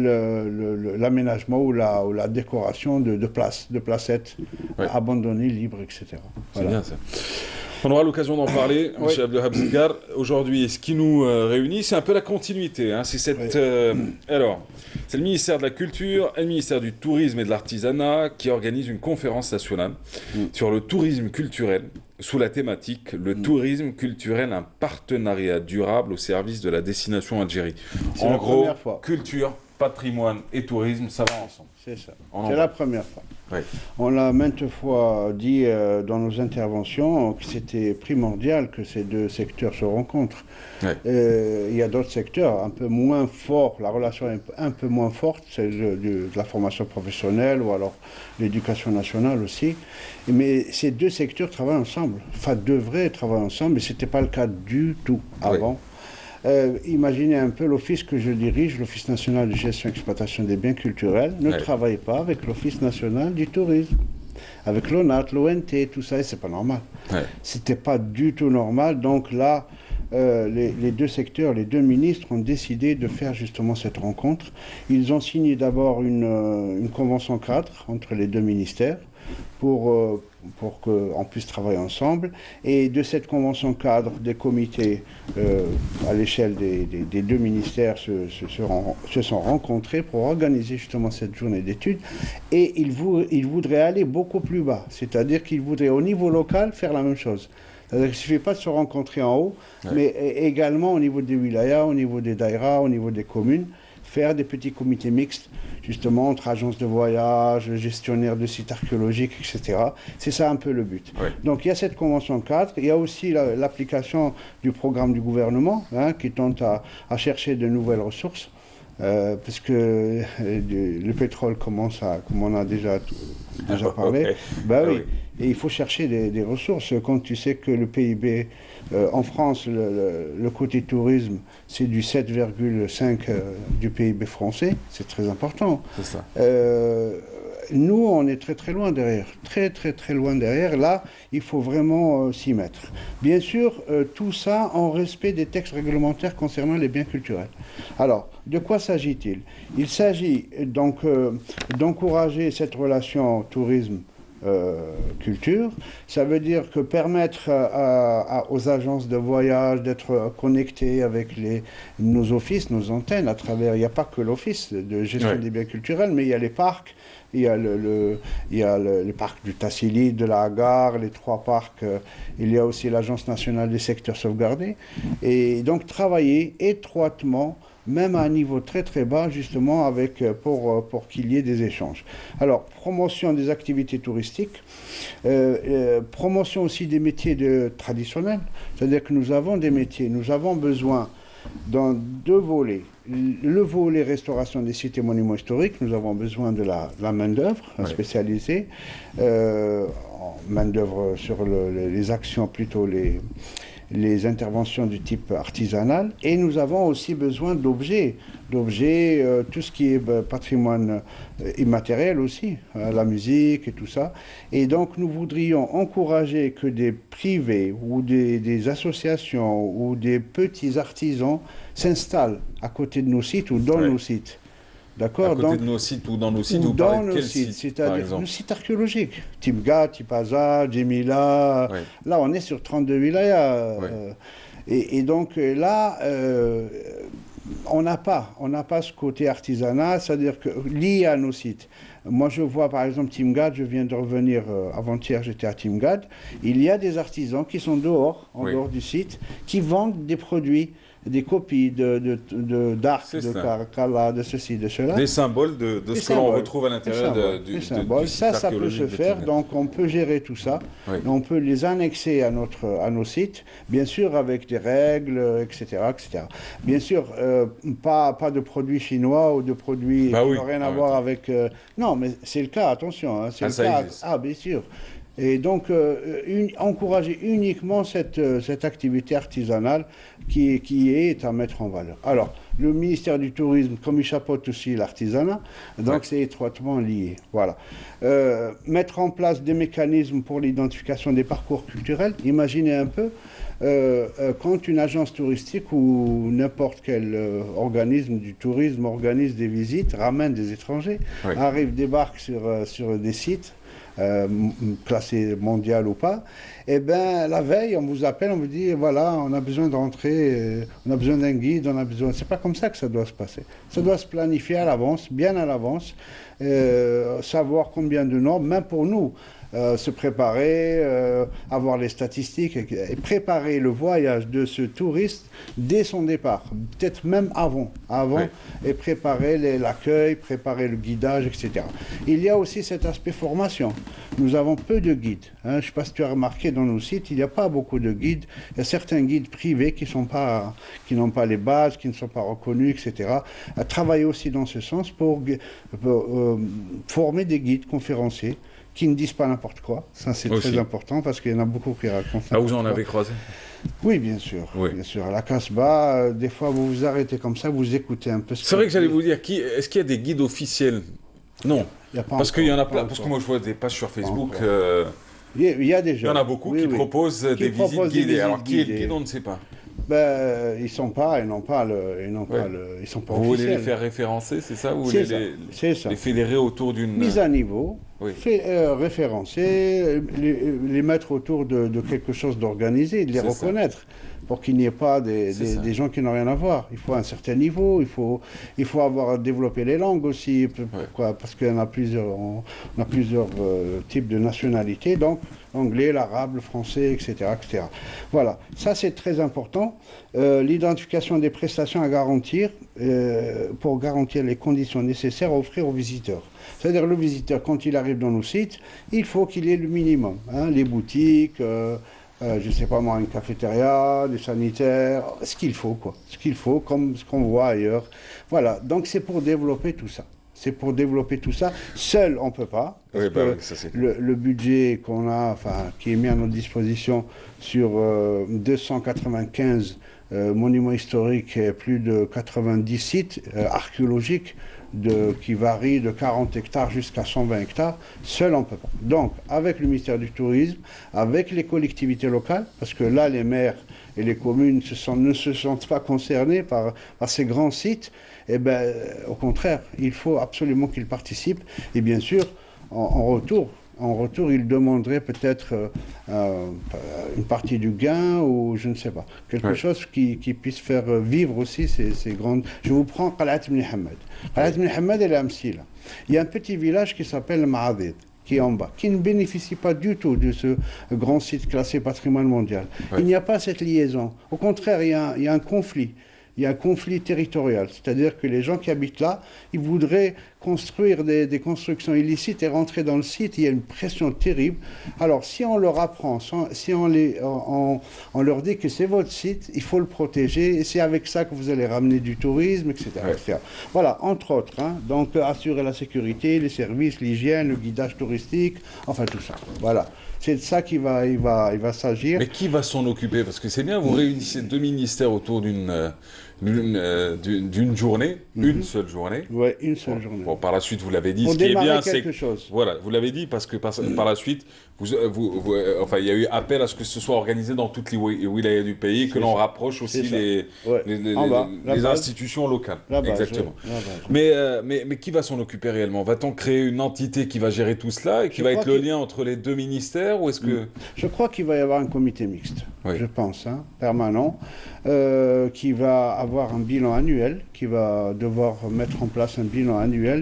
l'aménagement ou la décoration de placettes Ouais. abandonnées, libres, etc. C'est Voilà. bien ça. On aura l'occasion d'en parler, M. Abdelhab Zidgar. Aujourd'hui, ce qui nous réunit, c'est un peu la continuité. Hein. C'est cette. Alors, c'est le ministère de la Culture et le ministère du Tourisme et de l'Artisanat qui organisent une conférence nationale sur le tourisme culturel sous la thématique Le tourisme culturel, un partenariat durable au service de la destination Algérie. C'est En la gros, première fois. culture, patrimoine et tourisme, ça va ensemble. C'est ça. On en C'est va. la première fois. Oui. On l'a maintes fois dit dans nos interventions que c'était primordial que ces deux secteurs se rencontrent. Ouais. Il y a d'autres secteurs un peu moins forts, la relation est un peu moins forte, celle de la formation professionnelle ou alors l'éducation nationale aussi. Mais ces deux secteurs travaillent ensemble, enfin devraient travailler ensemble, mais ce n'était pas le cas du tout avant. Imaginez un peu l'office que je dirige, l'Office national de gestion et exploitation des biens culturels, ne travaille pas avec l'Office national du tourisme, avec l'ONAT, l'ONT, tout ça, et c'est pas normal. C'était pas du tout normal. Donc là, les deux secteurs, les deux ministres ont décidé de faire justement cette rencontre. Ils ont signé d'abord une convention cadre entre les deux ministères pour qu'on puisse travailler ensemble. Et de cette convention cadre, des comités à l'échelle des deux ministères se sont rencontrés pour organiser justement cette journée d'études. Et ils voudraient aller beaucoup plus bas, c'est-à-dire qu'ils voudraient au niveau local faire la même chose. Il ne suffit pas de se rencontrer en haut, mais également au niveau des wilayas, au niveau des daïras, au niveau des communes, faire des petits comités mixtes, justement, entre agences de voyage, gestionnaires de sites archéologiques, etc. C'est ça un peu le but. Donc il y a cette convention cadre, il y a aussi l'application du programme du gouvernement, hein, qui tente à chercher de nouvelles ressources. Parce que le pétrole commence à, comme on a déjà parlé, oui. Et il faut chercher des ressources. Quand tu sais que le PIB en France, le côté tourisme, c'est du 7,5 du PIB français, c'est très important. C'est ça. Nous, on est très très loin derrière, très loin derrière. Là, il faut vraiment s'y mettre. Bien sûr, tout ça en respect des textes réglementaires concernant les biens culturels. Alors, de quoi s'agit-il? Il s'agit donc d'encourager cette relation tourisme-culture. Ça veut dire que permettre aux agences de voyage d'être connectées avec nos offices, nos antennes, à travers, il n'y a pas que l'office de gestion des biens culturels, mais il y a les parcs. Il y a le parc du Tassili, de la Hagar, les 3 parcs. Il y a aussi l'Agence nationale des secteurs sauvegardés. Et donc travailler étroitement, même à un niveau très très bas, justement, pour qu'il y ait des échanges. Alors, promotion des activités touristiques, promotion aussi des métiers traditionnels. C'est-à-dire que nous avons des métiers, nous avons besoin dans 2 volets. Le volet restauration des sites et monuments historiques, nous avons besoin de la main-d'œuvre spécialisée, main-d'œuvre sur les actions, plutôt les interventions du type artisanal. Et nous avons aussi besoin d'objets, tout ce qui est patrimoine immatériel aussi, la musique et tout ça. Et donc nous voudrions encourager que des privés ou des associations ou des petits artisans s'installent à côté de nos sites ou dans nos sites. D'accord. À côté de nos sites ou dans nos sites, ou vous dans parlez de nos quel sites, site, par c'est-à-dire exemple? nos sites archéologiques. Timga, Tipaza, Djemila. Là, on est sur 32 wilayas. Et donc là, on n'a pas ce côté artisanat, c'est-à-dire que lié à nos sites. Moi, je vois par exemple Timgad, je viens de revenir avant-hier, j'étais à Timgad. Il y a des artisans qui sont dehors, en dehors du site, qui vendent des produits des copies d'arcs, de caracalla, de ceci, de cela. Des symboles de ce que l'on retrouve à l'intérieur du site ça peut se faire, donc on peut gérer tout ça. Oui. On peut les annexer à nos sites, bien sûr avec des règles, etc. etc. Bien sûr, pas de produits chinois ou de produits qui n'ont rien à voir avec... non, mais c'est le cas, attention. Hein, c'est le cas. Ah, bien sûr. Et donc, encourager uniquement cette activité artisanale qui est à mettre en valeur. Alors, le ministère du Tourisme, comme il chapeaute aussi l'artisanat, donc c'est étroitement lié. Voilà. Mettre en place des mécanismes pour l'identification des parcours culturels. Imaginez un peu, quand une agence touristique ou n'importe quel organisme du tourisme organise des visites, ramène des étrangers, débarque sur des sites, classé mondial ou pas, et bien la veille on vous appelle, on vous dit voilà, on a besoin de rentrer, on a besoin d'un guide, on a besoin. C'est pas comme ça que ça doit se passer. Ça doit se planifier à l'avance, bien à l'avance, savoir combien de normes, même pour nous. Se préparer, avoir les statistiques et préparer le voyage de ce touriste dès son départ, peut-être même avant, et préparer l'accueil, préparer le guidage, etc. Il y a aussi cet aspect formation. Nous avons peu de guides. Hein. Je ne sais pas si tu as remarqué dans nos sites, il n'y a pas beaucoup de guides. Il y a certains guides privés qui n'ont pas les bases, qui ne sont pas reconnus, etc. À travailler aussi dans ce sens pour former des guides conférenciers qui ne disent pas n'importe quoi. Ça, c'est très important parce qu'il y en a beaucoup qui racontent. Ah, vous en avez croisé? Oui, bien sûr. Oui. Bien sûr. À la Casbah, des fois, vous vous arrêtez comme ça, vous écoutez un peu ce C'est vrai que j'allais vous dire, est-ce qu'il y a des guides officiels? Non. Parce qu'il y en a plein. Parce que moi, je vois des pages sur Facebook. Il y a des gens. Il y en a beaucoup qui proposent des visites guidées. Alors, qui est le guide, on ne sait pas. Ben, ils sont pas officiels. Vous voulez les faire référencer, c'est ça? Vous voulez les fédérer autour d'une... Mise à niveau, référencer, les mettre autour de quelque chose d'organisé, de les reconnaître, pour qu'il n'y ait pas des gens qui n'ont rien à voir. Il faut un certain niveau, il faut avoir développé les langues aussi, parce qu'on a plusieurs types de nationalités, donc l'anglais, l'arabe, le français, etc., etc. Voilà, ça c'est très important. L'identification des prestations à garantir pour garantir les conditions nécessaires à offrir aux visiteurs. C'est-à-dire le visiteur, quand il arrive dans nos sites, il faut qu'il ait le minimum. Hein, les boutiques, je ne sais pas moi, une cafétéria, des sanitaires, ce qu'il faut, quoi. Ce qu'il faut, comme ce qu'on voit ailleurs. Voilà, donc c'est pour développer tout ça. C'est pour développer tout ça. Seul, on ne peut pas. Parce que le budget qu'on a, qui est mis à notre disposition sur 295 monuments historiques et plus de 90 sites archéologiques qui varient de 40 hectares jusqu'à 120 hectares, seul on ne peut pas. Donc, avec le ministère du Tourisme, avec les collectivités locales, parce que là, les maires et les communes ne se sentent pas concernés par ces grands sites, eh bien, au contraire, il faut absolument qu'ils participent. Et bien sûr, en retour, il demanderait peut-être une partie du gain ou je ne sais pas. Quelque chose qui puisse faire vivre aussi ces grandes... Je vous prends Qalat Ibn Hamad. Qalat Ibn Hamad, elle est à Msila. Il y a un petit village qui s'appelle Ma'adid, qui est en bas, qui ne bénéficie pas du tout de ce grand site classé patrimoine mondial. Il n'y a pas cette liaison. Au contraire, il y a un conflit. Il y a un conflit territorial, c'est-à-dire que les gens qui habitent là, ils voudraient construire des constructions illicites et rentrer dans le site. Il y a une pression terrible. Alors, si on leur apprend, si on leur dit que c'est votre site, il faut le protéger, et c'est avec ça que vous allez ramener du tourisme, etc. etc. Voilà, entre autres. Hein. Donc, assurer la sécurité, les services, l'hygiène, le guidage touristique, enfin tout ça. Voilà. C'est de ça qu'il va s'agir. Mais qui va s'en occuper? Parce que c'est bien, vous réunissez deux ministères autour d'une journée, une seule journée. Oui, une seule journée. Bon, par la suite, vous l'avez dit, ce qui est bien, c'est que... Voilà, vous l'avez dit, parce que par la suite, il y a eu appel à ce que ce soit organisé dans toutes les wilayas du pays, que l'on rapproche aussi les institutions locales. Exactement. Mais qui va s'en occuper réellement? Va-t-on créer une entité qui va gérer tout cela et qui va être le lien entre les deux ministères, ou est-ce que... Je crois qu'il va y avoir un comité mixte, je pense, permanent, qui va avoir un bilan annuel, qui va devoir mettre en place un bilan annuel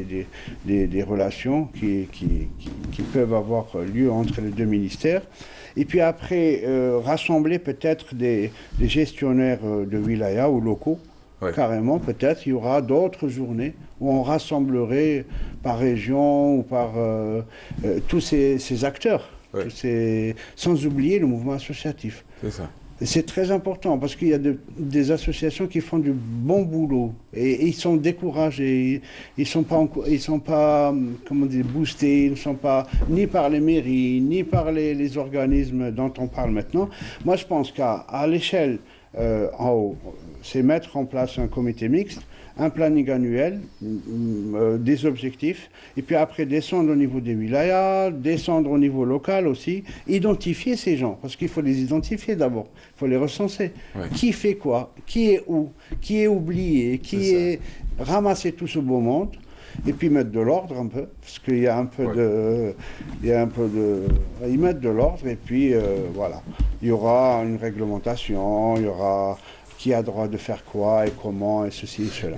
des relations qui peuvent avoir lieu entre les deux ministères. Et puis après, rassembler peut-être des gestionnaires de wilaya ou locaux. Ouais. Carrément, peut-être, il y aura d'autres journées où on rassemblerait par région ou par tous ces acteurs, ouais. Sans oublier le mouvement associatif. C'est ça. C'est très important parce qu'il y a des associations qui font du bon boulot et ils sont découragés, ils sont pas comment dire, boostés, ils ne sont pas ni par les mairies, ni par les organismes dont on parle maintenant. Moi, je pense qu'à l'échelle en haut, c'est mettre en place un comité mixte, un planning annuel, des objectifs, et puis après descendre au niveau des wilayas, descendre au niveau local aussi, identifier ces gens, parce qu'il faut les identifier d'abord, il faut les recenser. Ouais. Qui fait quoi? Qui est où? Qui est oublié? Qui est ramasser tout ce beau monde? Et puis mettre de l'ordre un peu, parce qu'il y a un peu de... y mettre de l'ordre, et puis voilà. Il y aura une réglementation, il y aura... qui a droit de faire quoi et comment et ceci et cela.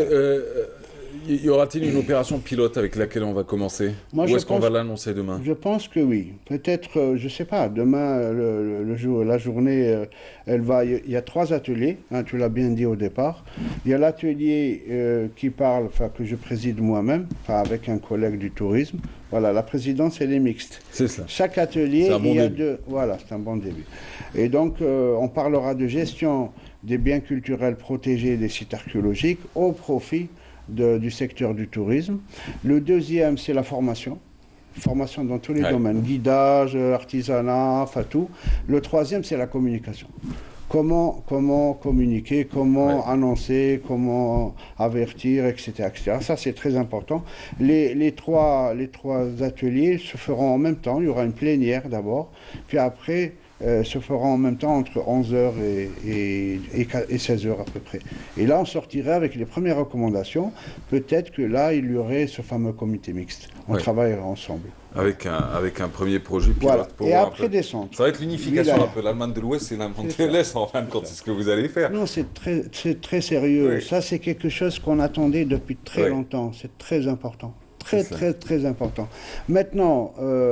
Y aura-t-il une opération pilote avec laquelle on va commencer? Ou est-ce qu'on va l'annoncer demain? Je pense que oui. Peut-être, je ne sais pas, demain, la journée, il y a 3 ateliers, hein, tu l'as bien dit au départ. Il y a l'atelier qui parle, que je préside moi-même, avec un collègue du tourisme. Voilà, la présidence, elle est mixte. C'est ça. Chaque atelier, il y a 2... Voilà, c'est un bon début. Et donc, on parlera de gestion des biens culturels protégés des sites archéologiques au profit du secteur du tourisme. Le deuxième, c'est la formation. Formation dans tous les domaines, guidage, artisanat, enfin tout. Le troisième, c'est la communication. Comment communiquer, comment annoncer, comment avertir, etc. etc. Ça, c'est très important. Les trois ateliers se feront en même temps. Il y aura une plénière d'abord, puis après... se fera en même temps entre 11h et 16h à peu près. Et là, on sortirait avec les premières recommandations. Peut-être que là, il y aurait ce fameux comité mixte. On travaillera ensemble. Avec un premier projet pilote. Voilà. Et après descendre. Ça va être l'unification un peu. L'Allemagne de l'Ouest et l'Allemagne de l'Est, en fin de compte, c'est ce que vous allez faire. Non, c'est très sérieux. Oui. Ça, c'est quelque chose qu'on attendait depuis très longtemps. C'est très important. Très important. Maintenant,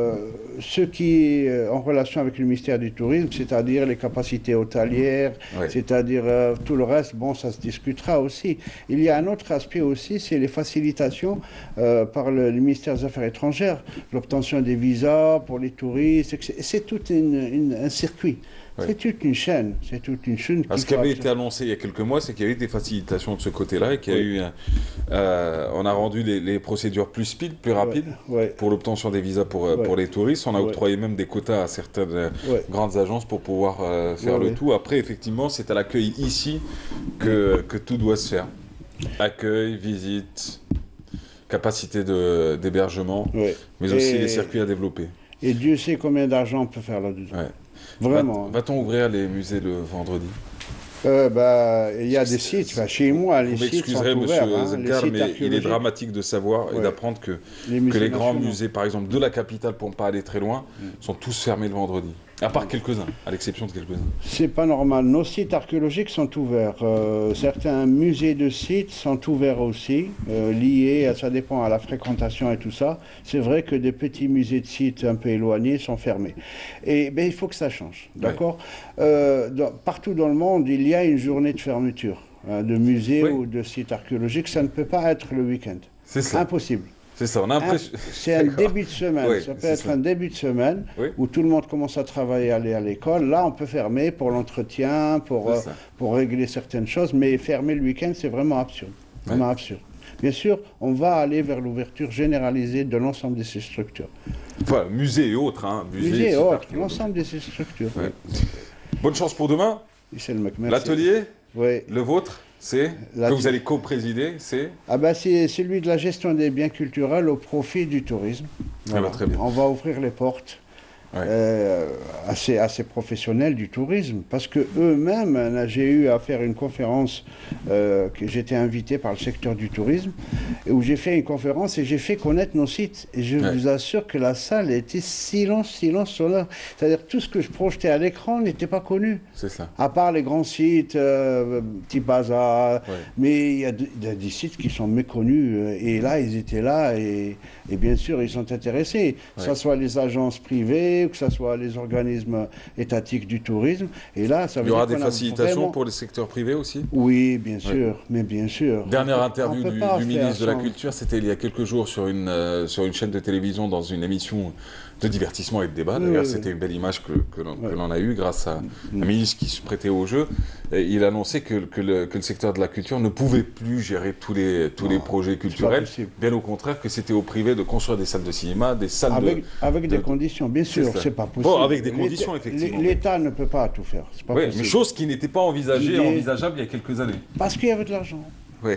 ce qui est en relation avec le ministère du Tourisme, c'est-à-dire les capacités hôtelières, c'est-à-dire tout le reste, bon, ça se discutera aussi. Il y a un autre aspect aussi, c'est les facilitations par le ministère des Affaires étrangères, l'obtention des visas pour les touristes, c'est tout un circuit. C'est toute une chaîne. C'est toute une chaîne. Ce qui avait été annoncé il y a quelques mois, c'est qu'il y a eu des facilitations de ce côté-là et qu'il y a eu on a rendu les procédures plus speed, plus rapides pour l'obtention des visas pour les touristes. On a octroyé même des quotas à certaines grandes agences pour pouvoir faire le tout. Après, effectivement, c'est à l'accueil ici que tout doit se faire. Accueil, visite, capacité d'hébergement, mais aussi les circuits à développer. Et Dieu sait combien d'argent on peut faire là-dedans. Vraiment. Va-t-on ouvrir les musées le vendredi? Il y a des sites. Chez moi, les sites sont ouverts. Vous m'excuserez, monsieur Zelkar, mais il est dramatique de savoir et d'apprendre que les grands musées, par exemple, de la capitale, pour ne pas aller très loin, sont tous fermés le vendredi. À part quelques-uns, à l'exception de quelques-uns. C'est pas normal. Nos sites archéologiques sont ouverts. Certains musées de sites sont ouverts aussi, liés, ça dépend à la fréquentation et tout ça. C'est vrai que des petits musées de sites un peu éloignés sont fermés. Et il faut que ça change, d'accord? Partout dans le monde, il y a une journée de fermeture de musées ou de sites archéologiques. Ça ne peut pas être le week-end. C'est impossible. C'est ça, on a l'impression... C'est un début de semaine, ça peut être un début de semaine où tout le monde commence à travailler, aller à l'école. Là, on peut fermer pour l'entretien, pour régler certaines choses, mais fermer le week-end, c'est vraiment absurde. Vraiment absurde. Bien sûr, on va aller vers l'ouverture généralisée de l'ensemble de ces structures. Enfin, musées et autres. Hein. Musées et autres, l'ensemble de ces structures. Bonne chance pour demain. L'atelier, le vôtre que vous allez co-présider, c'est c'est celui de la gestion des biens culturels au profit du tourisme. Voilà. Très bien. On va ouvrir les portes assez professionnels du tourisme, parce que eux-mêmes, j'ai eu à faire une conférence que j'étais invité par le secteur du tourisme, où j'ai fait une conférence et j'ai fait connaître nos sites. Et je vous assure que la salle était silence sonore. C'est-à-dire tout ce que je projetais à l'écran n'était pas connu. C'est ça. À part les grands sites, Petit Bazar, mais il y a des sites qui sont méconnus. Et là, ils étaient là et bien sûr, ils sont intéressés. Que ce soit les agences privées privés, que ce soit les organismes étatiques du tourisme. Et là, ça veut Il y aura dire des qu'on a facilitations vraiment- pour les secteurs privés aussi? Oui, bien sûr, mais bien sûr. Dernière On interview peut du pas faire ministre de la sans- Culture, c'était il y a quelques jours sur une chaîne de télévision dans une émission de divertissement et de débat. Oui, D'ailleurs, oui, c'était oui. une belle image que l'on a eue grâce à un ministre qui se prêtait au jeu. Et il annonçait que le secteur de la culture ne pouvait plus gérer tous les projets culturels. possible. Bien au contraire, que c'était au privé de construire des salles de cinéma, des salles Avec des conditions, bien sûr, ça. c'est pas possible. Bon, avec des L'État- conditions, effectivement. L'État ne peut pas tout faire, c'est pas Oui, possible. mais chose qui n'était pas envisagée, Il est- envisageable il y a quelques années. Parce qu'il y avait de l'argent. Oui.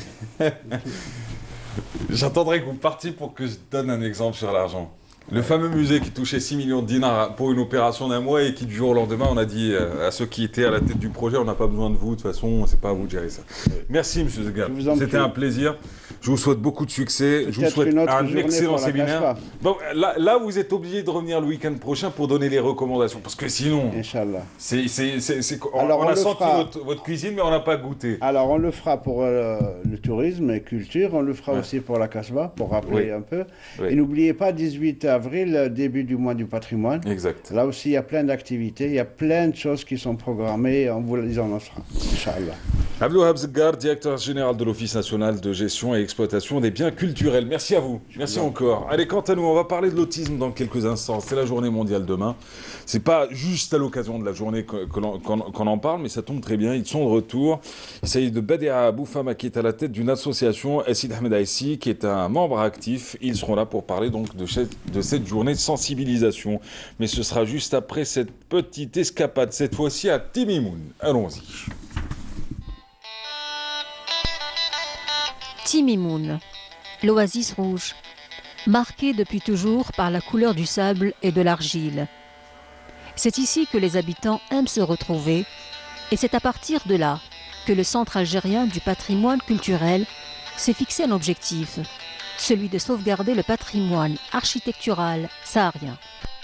J'attendrai que vous partiez pour que je donne un exemple sur l'argent. Le fameux musée qui touchait 6 millions de dinars pour une opération d'un mois et qui, du jour au lendemain, on a dit à ceux qui étaient à la tête du projet, on n'a pas besoin de vous, de toute façon, c'est pas à vous de gérer ça. Merci, monsieur Zegab. Je vous en C'était prie. un plaisir. Je vous souhaite beaucoup de succès. Je vous Peut-être souhaite une autre un journée excellent pour la séminaire. Casbah. Bon, là, vous êtes obligé de revenir le week-end prochain pour donner les recommandations. Parce que sinon, Inch'Allah. on on a le senti fera. votre cuisine, mais on n'a pas goûté. Alors, on le fera pour le tourisme et culture, on le fera aussi pour la Casbah, pour rappeler Oui. un peu. Oui. Et n'oubliez pas, 18 avril, début du mois du patrimoine. Exact. Là aussi, il y a plein d'activités, il y a plein de choses qui sont programmées, on vous les annoncera, Inch'Allah. Abdelwahab Zeggar, directeur général de l'Office national de gestion et exploitation des biens culturels. Merci à vous. Merci encore. Allez, quant à nous, on va parler de l'autisme dans quelques instants. C'est la journée mondiale demain. C'est pas juste à l'occasion de la journée qu'on en parle, mais ça tombe très bien. Ils sont de retour. Il s'agit de Badia Boufama qui est à la tête d'une association, Essid Ahmed Aïssi, qui est un membre actif. Ils seront là pour parler donc de cette journée de sensibilisation. Mais ce sera juste après cette petite escapade, cette fois-ci à Timimoun. Allons-y. Timimoun, l'oasis rouge, marquée depuis toujours par la couleur du sable et de l'argile. C'est ici que les habitants aiment se retrouver et c'est à partir de là que le Centre algérien du patrimoine culturel s'est fixé un objectif, celui de sauvegarder le patrimoine architectural saharien.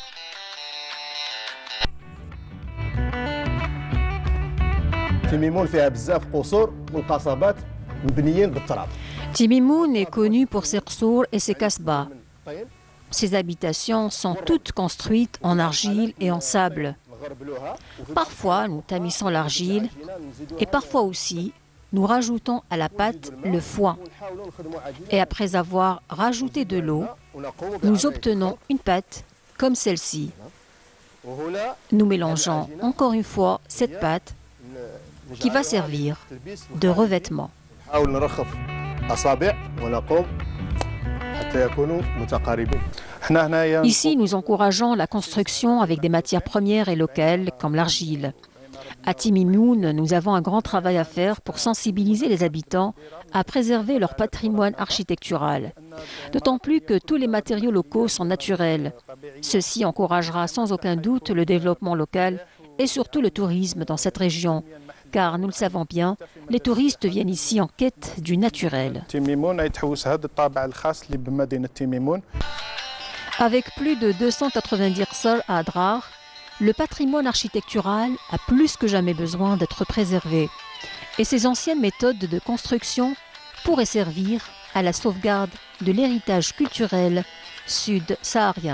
تيميمون فيها بزاف قصور والقصبات مبنيين بالتراب. Timimoun est connu pour ses qsours et ses kasbahs. Ses habitations sont toutes construites en argile et en sable. Parfois, nous tamissons l'argile et parfois aussi, nous rajoutons à la pâte le foin. Et après avoir rajouté de l'eau, nous obtenons une pâte comme celle-ci. Nous mélangeons encore une fois cette pâte qui va servir de revêtement. نحاول نرخف اصابع ونقوم حتى يكونوا متقاربين. احنا هنايا Ici, nous encourageons la construction avec des matières premières et locales comme l'argile. À Timimoun, nous avons un grand travail à faire pour sensibiliser les habitants à préserver leur patrimoine architectural. D'autant plus que tous les matériaux locaux sont naturels. Ceci encouragera sans aucun doute le développement local et surtout le tourisme dans cette région. Car nous le savons bien, les touristes viennent ici en quête du naturel. تيميمون يتحوس هذا الطابع الخاص اللي بمدينة تيميمون. Avec plus de 290 qsar à Adrar, le patrimoine architectural a plus que jamais besoin d'être préservé. Et ces anciennes méthodes de construction pourraient servir à la sauvegarde de l'héritage culturel sud-saharien.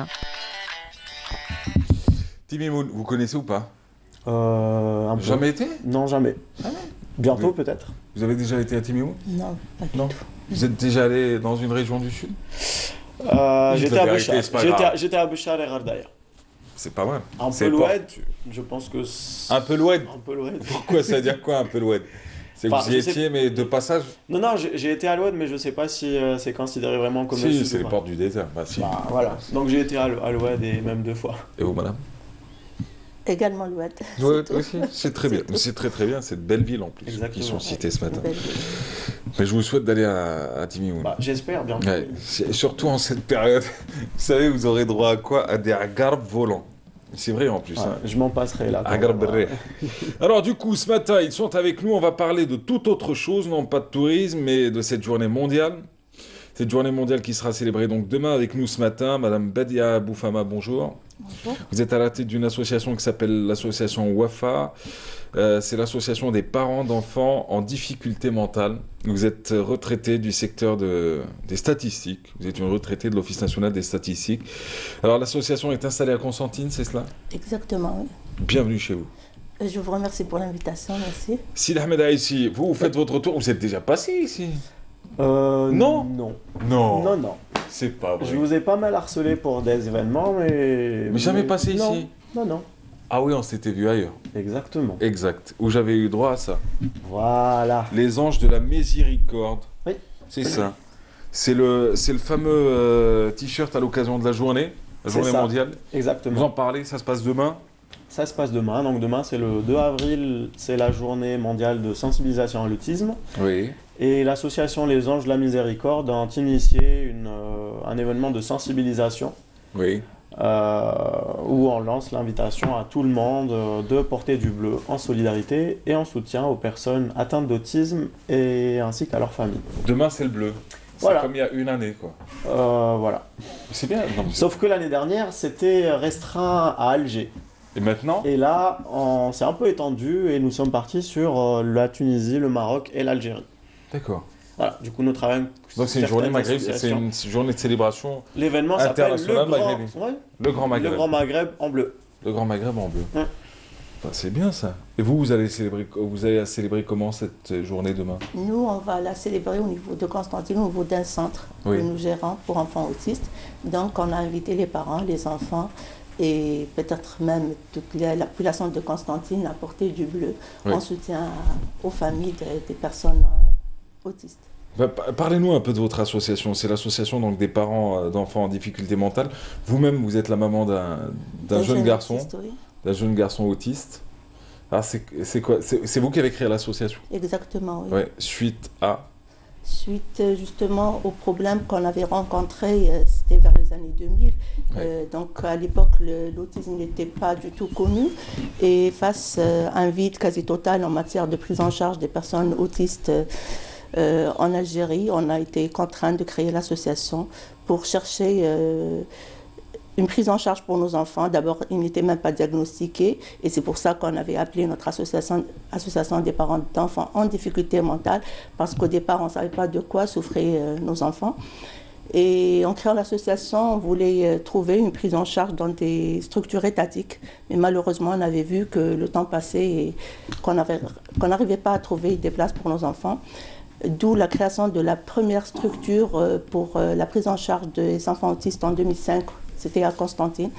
Timimoun, vous connaissez ou pas? Un peu. Jamais été? Non, jamais. Bientôt peut-être. Vous avez déjà été à Timimoun? Non, pas du Non. tout. Vous êtes déjà allé dans une région du sud? J'étais la à vérité, Béchar. c'est pas grave. J'étais à Béchar et Ghardaïa. C'est pas mal. Un C'est peu pas- l'oued, je pense que... Un peu l'oued? Un peu l'oued. Pourquoi ça veut dire quoi un peu l'oued? C'est que Enfin, vous y je sais- étiez, mais de passage? Non, non, j'ai été à l'oued, mais je sais pas si c'est considéré vraiment comme le Si, sud c'est ou les pas. portes du désert. Bah, si. Bah, voilà. Donc j'ai été à l'oued et même 2 fois. Et vous, madame? Également l'oued. Oui, aussi. C'est très bien. C'est très très bien. C'est de belles villes en plus qui sont citées ce matin. Mais je vous souhaite d'aller à Timimoun. Bah, j'espère bien. Ouais, surtout en cette période. Vous savez, vous aurez droit à quoi? À des agarbes volants. C'est vrai en plus. Ouais, hein. je m'en passerai là. Agarbe Berre. Alors du coup, ce matin, ils sont avec nous. On va parler de toute autre chose, non pas de tourisme, mais de cette journée mondiale. Cette journée mondiale qui sera célébrée donc demain avec nous ce matin. Madame Badia Boufama, bonjour. Bonjour. Vous êtes à la tête d'une association qui s'appelle l'association WAFA. C'est l'association des parents d'enfants en difficulté mentale. Vous êtes retraité du secteur des statistiques. Vous êtes une retraitée de l'Office national des statistiques. Alors l'association est installée à Constantine, c'est cela? Exactement, oui. Bienvenue chez vous. Je vous remercie pour l'invitation, merci. Sid Ahmed Aïssi, vous faites votre tour. Vous êtes déjà passé ici? Non. Non. Non, non. C'est pas vrai. Je vous ai pas mal harcelé pour des événements, mais... Mais jamais passé non. ici? Non, non. Ah oui, on s'était vu ailleurs. Exactement. Exact. Où j'avais eu droit à ça. Voilà. Les anges de la miséricorde. Oui. C'est ça. C'est le fameux t-shirt à l'occasion de la journée mondiale. Exactement. Vous en parlez, ça se passe demain? Ça se passe demain. Donc demain, c'est le 2 avril, c'est la journée mondiale de sensibilisation à l'autisme. Oui. Et l'association Les Anges de la Miséricorde a initié un événement de sensibilisation. Oui. Où on lance l'invitation à tout le monde de porter du bleu en solidarité et en soutien aux personnes atteintes d'autisme et ainsi qu'à leurs familles. Demain, c'est le bleu. C'est voilà. Comme il y a une année, quoi. Voilà. C'est bien. Non, sauf que l'année dernière, c'était restreint à Alger. Et maintenant? Et là, on s'est un peu étendu et nous sommes partis sur la Tunisie, le Maroc et l'Algérie. D'accord. Voilà, du coup, nous travaillons. Donc c'est une journée Maghreb, c'est une journée de célébration. L'événement s'appelle le Grand Maghreb. Le Grand Maghreb en bleu. Le Grand Maghreb en bleu. Ouais. Enfin, c'est bien ça. Et vous allez célébrer comment cette journée demain? Nous, on va la célébrer au niveau de Constantine, au niveau d'un centre que nous gérons pour enfants autistes. Donc, on a invité les parents, les enfants et peut-être même toute la population de Constantine à porter du bleu en soutien aux familles des personnes autistes. Parlez-nous un peu de votre association. C'est l'association donc des parents d'enfants en difficulté mentale. Vous-même, vous êtes la maman d'un jeune garçon, autiste, oui. d'un jeune garçon autiste. Alors c'est quoi? C'est vous qui avez créé l'association? Exactement, oui. Ouais. Suite justement aux problèmes qu'on avait rencontrés, c'était vers les années 2000. Donc à l'époque, l'autisme n'était pas du tout connu. Et face à un vide quasi total en matière de prise en charge des personnes autistes en Algérie, on a été contraint de créer l'association pour chercher une prise en charge pour nos enfants. D'abord, ils n'étaient même pas diagnostiqués et c'est pour ça qu'on avait appelé notre association des parents d'enfants en difficulté mentale, parce qu'au départ, on ne savait pas de quoi souffraient nos enfants. Et en créant l'association, on voulait trouver une prise en charge dans des structures étatiques. Mais malheureusement, on avait vu que le temps passait et qu'on n'arrivait pas à trouver des places pour nos enfants. D'où la création de la première structure pour la prise en charge des enfants autistes en 2005. C'était à Constantine.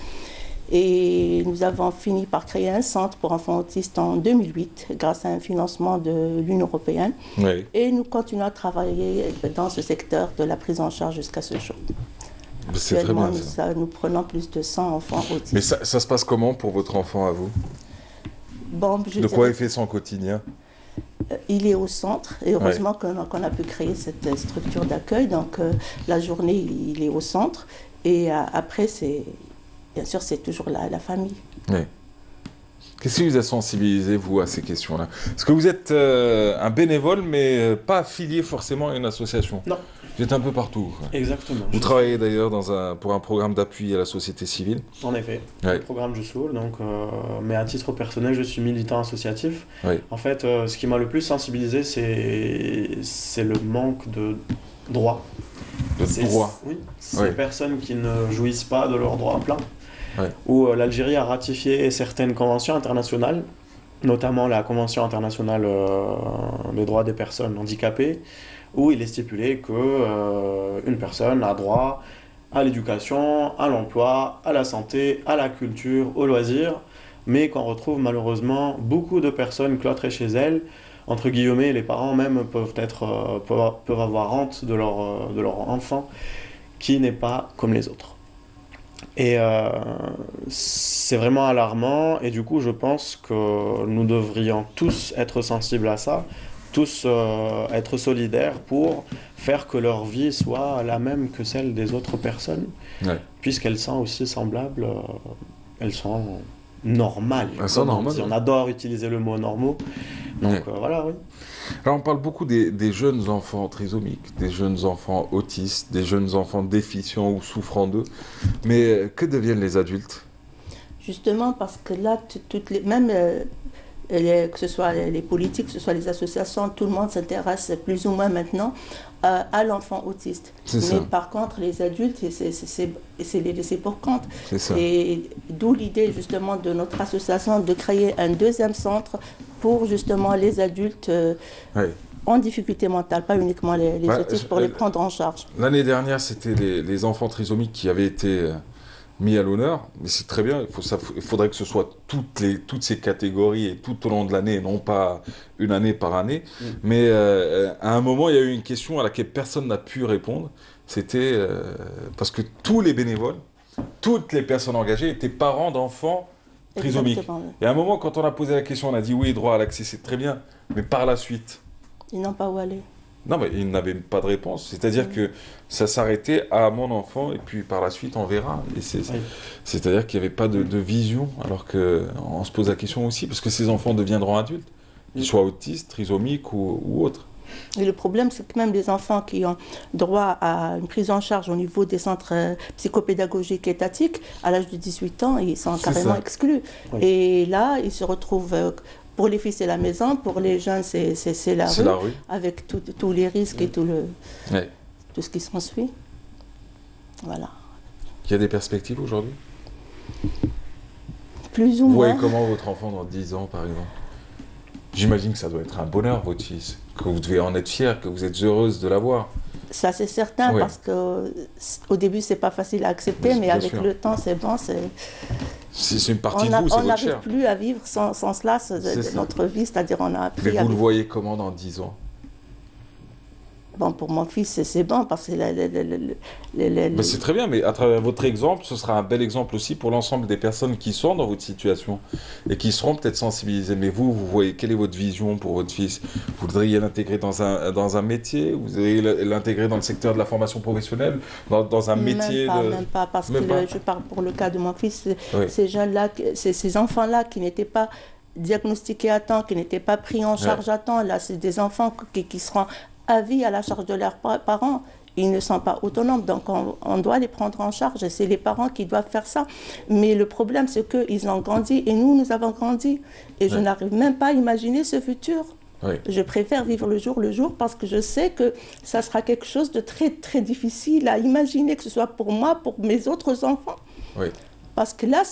Et nous avons fini par créer un centre pour enfants autistes en 2008 grâce à un financement de l'Union européenne. Oui. Et nous continuons à travailler dans ce secteur de la prise en charge jusqu'à ce jour. C'est très bien ça. Nous prenons plus de 100 enfants autistes. Mais ça se passe comment pour votre enfant à vous? De quoi il fait son quotidien? Il est au centre et heureusement qu'on a pu créer cette structure d'accueil. Donc la journée, il est au centre et après, bien sûr, c'est toujours la famille. Oui. Qu'est-ce qui vous a sensibilisé, vous, à ces questions-là? Parce que vous êtes un bénévole, mais pas affilié forcément à une association. Non. Vous êtes un peu partout. Quoi. Exactement. Vous travaillez d'ailleurs pour un programme d'appui à la société civile. En effet, le programme Joussoul, mais à titre personnel, je suis militant associatif. Oui. En fait, ce qui m'a le plus sensibilisé, c'est le manque de droits. Oui, ces personnes qui ne jouissent pas de leurs droits pleins. Où l'Algérie a ratifié certaines conventions internationales, notamment la Convention internationale des droits des personnes handicapées, où il est stipulé qu'une personne a droit à l'éducation, à l'emploi, à la santé, à la culture, aux loisirs, mais qu'on retrouve malheureusement beaucoup de personnes cloîtrées chez elles. Entre guillemets, les parents même peuvent avoir honte de leur enfant qui n'est pas comme les autres. Et c'est vraiment alarmant et du coup je pense que nous devrions tous être sensibles à ça, tous être solidaires pour faire que leur vie soit la même que celle des autres personnes, puisqu'elles sont aussi semblables, elles sont normales. Elles sont normales. On adore utiliser le mot normaux, Donc voilà, oui. Alors on parle beaucoup des jeunes enfants trisomiques, des jeunes enfants autistes, des jeunes enfants déficients ou souffrant d'eux, mais que deviennent les adultes? Justement parce que là, même que ce soit les politiques, que ce soit les associations, tout le monde s'intéresse plus ou moins maintenant à l'enfant autiste. Mais par contre, les adultes, c'est les laisser pour compte. Et d'où l'idée justement de notre association de créer un deuxième centre pour justement les adultes en difficulté mentale, pas uniquement les autistes, pour les prendre en charge. L'année dernière, c'était les enfants trisomiques qui avaient été mis à l'honneur, mais c'est très bien, il faudrait que ce soit toutes ces catégories et tout au long de l'année, non pas une année par année. Mais à un moment, il y a eu une question à laquelle personne n'a pu répondre, c'était parce que tous les bénévoles, toutes les personnes engagées étaient parents d'enfants trisomiques. Et à un moment, quand on a posé la question, on a dit oui, droit à l'accès, c'est très bien, mais par la suite... Ils n'ont pas où aller. Non, mais ils n'avaient pas de réponse. C'est-à-dire que ça s'arrêtait à mon enfant et puis par la suite, on verra. C'est-à-dire qu'il n'y avait pas de vision, alors qu'on se pose la question aussi, parce que ces enfants deviendront adultes, qu'ils soient autistes, trisomiques ou autres. Et le problème, c'est que même les enfants qui ont droit à une prise en charge au niveau des centres psychopédagogiques étatiques, à l'âge de 18 ans, ils sont carrément exclus. Et là, ils se retrouvent... Pour les filles, c'est la maison. Pour les jeunes, c'est la rue. Avec tous les risques et tout ce qui s'ensuit. Voilà. Il y a des perspectives aujourd'hui? Plus ou moins. Vous voyez comment votre enfant dans 10 ans, par exemple? J'imagine que ça doit être un bonheur, votre fils. Que vous devez en être fier, que vous êtes heureuse de l'avoir. Ça, c'est certain, parce qu'au début, c'est pas facile à accepter, mais avec le temps, c'est bon. C'est une partie de vous, c'est votre chair. On n'arrive plus à vivre sans cela, notre vie, c'est-à-dire on a appris à vivre. Mais vous le voyez comment dans 10 ans? Bon, pour mon fils, c'est bon, parce que... c'est très bien, mais à travers votre exemple, ce sera un bel exemple aussi pour l'ensemble des personnes qui sont dans votre situation et qui seront peut-être sensibilisées. Mais vous voyez, quelle est votre vision pour votre fils? Vous voudriez l'intégrer dans un métier? Vous voudriez l'intégrer dans le secteur de la formation professionnelle? Dans un métier Même pas, parce que je parle pour le cas de mon fils. Ces jeunes-là, ces enfants-là qui n'étaient pas diagnostiqués à temps, qui n'étaient pas pris en charge à temps, là, c'est des enfants qui seront à vie à la charge de leurs parents. Ils ne sont pas autonomes, donc on doit les prendre en charge et c'est les parents qui doivent faire ça. Mais le problème, c'est qu'ils ont grandi et nous avons grandi. Et je n'arrive même pas à imaginer ce futur. Je préfère vivre le jour parce que je sais que ça sera quelque chose de très, très difficile à imaginer, que ce soit pour moi, pour mes autres enfants. Parce que là,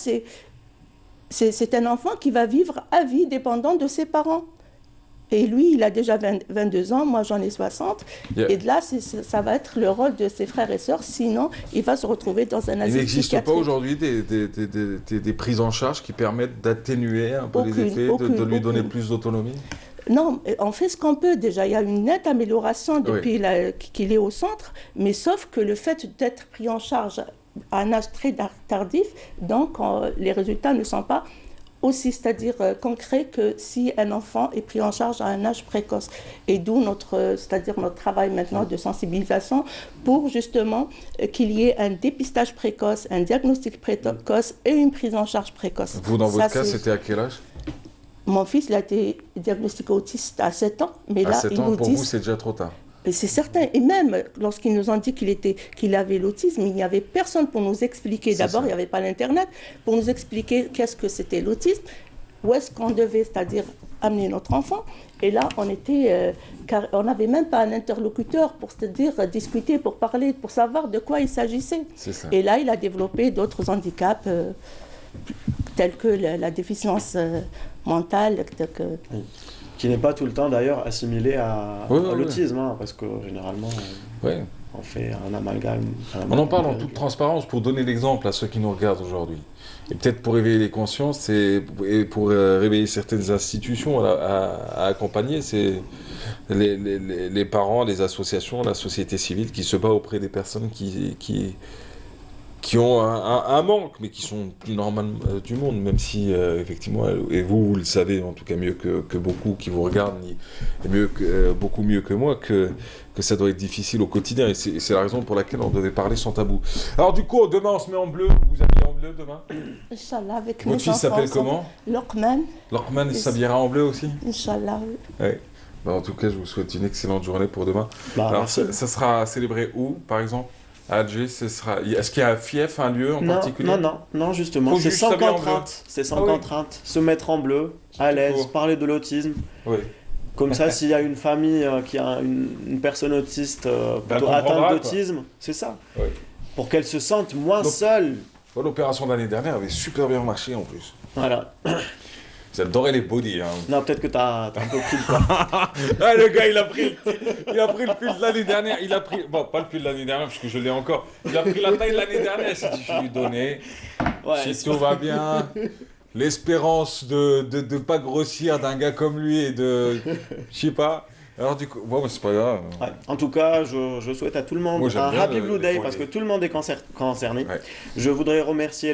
c'est un enfant qui va vivre à vie dépendant de ses parents. Et lui, il a déjà 22 ans, moi j'en ai 60. Et là, ça va être le rôle de ses frères et sœurs, sinon il va se retrouver dans un asile. Il n'existe pas aujourd'hui des prises en charge qui permettent d'atténuer un peu les effets, de lui donner plus d'autonomie? Non, on fait ce qu'on peut déjà. Il y a une nette amélioration depuis qu'il est au centre, mais sauf que le fait d'être pris en charge à un âge très tardif, donc les résultats ne sont pas aussi, c'est-à-dire concret, que si un enfant est pris en charge à un âge précoce. Et d'où notre travail maintenant de sensibilisation pour justement qu'il y ait un dépistage précoce, un diagnostic précoce et une prise en charge précoce. Vous, dans votre cas, c'était à quel âge? Mon fils, il a été diagnostiqué autiste à 7 ans, mais là, 7 ans, pour vous, c'est déjà trop tard. C'est certain. Et même lorsqu'ils nous ont dit qu'il avait l'autisme, il n'y avait personne pour nous expliquer. D'abord, il n'y avait pas l'Internet pour nous expliquer qu'est-ce que c'était l'autisme, où est-ce qu'on devait, c'est-à-dire amener notre enfant. Et là, on n'avait même pas un interlocuteur pour, c'est-à-dire discuter, pour parler, pour savoir de quoi il s'agissait. Et là, il a développé d'autres handicaps tels que la déficience mentale. Qui n'est pas tout le temps d'ailleurs assimilé à l'autisme, parce que généralement on fait un amalgame. On en parle en toute transparence pour donner l'exemple à ceux qui nous regardent aujourd'hui. Et peut-être pour réveiller les consciences et pour réveiller certaines institutions à accompagner, c'est les parents, les associations, la société civile qui se bat auprès des personnes qui qui ont un manque, mais qui sont plus normales du monde, même si, effectivement, et vous le savez en tout cas mieux que beaucoup qui vous regardent, et beaucoup mieux que moi, que ça doit être difficile au quotidien. Et c'est la raison pour laquelle on devait parler sans tabou. Alors du coup, demain on se met en bleu, vous vous habillez en bleu demain? Inch'Allah, avec Votre fils s'appelle comment? Lokman. Lokman, il s'habillera en bleu aussi? Inch'Allah, oui. Ouais. Bah, en tout cas, je vous souhaite une excellente journée pour demain. Bah, alors, ça sera célébré où, par exemple? À Alger, est-ce qu'il y a un fief, un lieu en particulier? Non, justement, c'est sans contrainte. C'est sans contrainte. Se mettre en bleu, à l'aise, parler de l'autisme. Oui. Comme ça, s'il y a une famille qui a une personne autiste atteinte d'autisme, c'est ça. Oui. Pour qu'elle se sente moins seule. L'opération de l'année dernière avait super bien marché en plus. Voilà. J'adorais les body. Hein. Non, peut-être que t'as un peu pris le ah, le gars, il a pris le pull de l'année dernière. Il a pris, bon, pas le pull de l'année dernière parce que je l'ai encore. Il a pris la taille de l'année dernière. Il s'est dit, je vais lui donner. Ouais, si tout va bien. L'espérance de pas grossir d'un gars comme lui et de, je sais pas. Alors du coup, bon, c'est pas grave. Ouais. En tout cas, je souhaite à tout le monde un Happy Blue Day parce que tout le monde est concerné. Ouais. Je voudrais remercier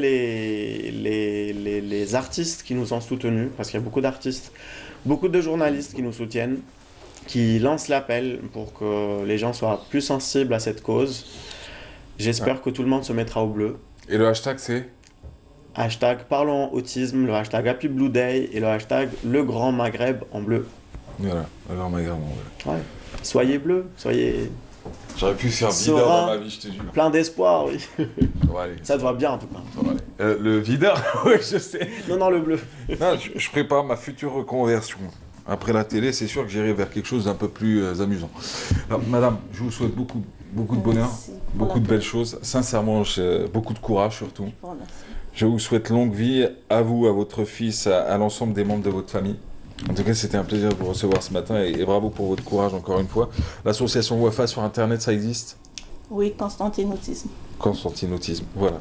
les artistes qui nous ont soutenus, parce qu'il y a beaucoup d'artistes, beaucoup de journalistes qui nous soutiennent, qui lancent l'appel pour que les gens soient plus sensibles à cette cause. J'espère que tout le monde se mettra au bleu. Et le hashtag c'est ? Hashtag Parlons Autisme, le hashtag Happy Blue Day et le hashtag Le Grand Maghreb en bleu. Voilà, le Grand Maghreb en bleu. Ouais. Soyez bleu, soyez... J'aurais pu faire videur dans ma vie, je te jure. Plein d'espoir, oui. Aller. Ça te va bien en tout cas. Le videur, oui, je sais. Non, le bleu. Non, je prépare ma future reconversion. Après la télé, c'est sûr que j'irai vers quelque chose d'un peu plus amusant. Alors, madame, je vous souhaite beaucoup de bonheur, beaucoup de belles choses. Sincèrement, beaucoup de courage surtout. Je vous souhaite longue vie à vous, à votre fils, à l'ensemble des membres de votre famille. En tout cas, c'était un plaisir de vous recevoir ce matin et bravo pour votre courage encore une fois. L'association Wafa sur Internet, ça existe? Oui, Constantine Autisme. Constantine Autisme, voilà.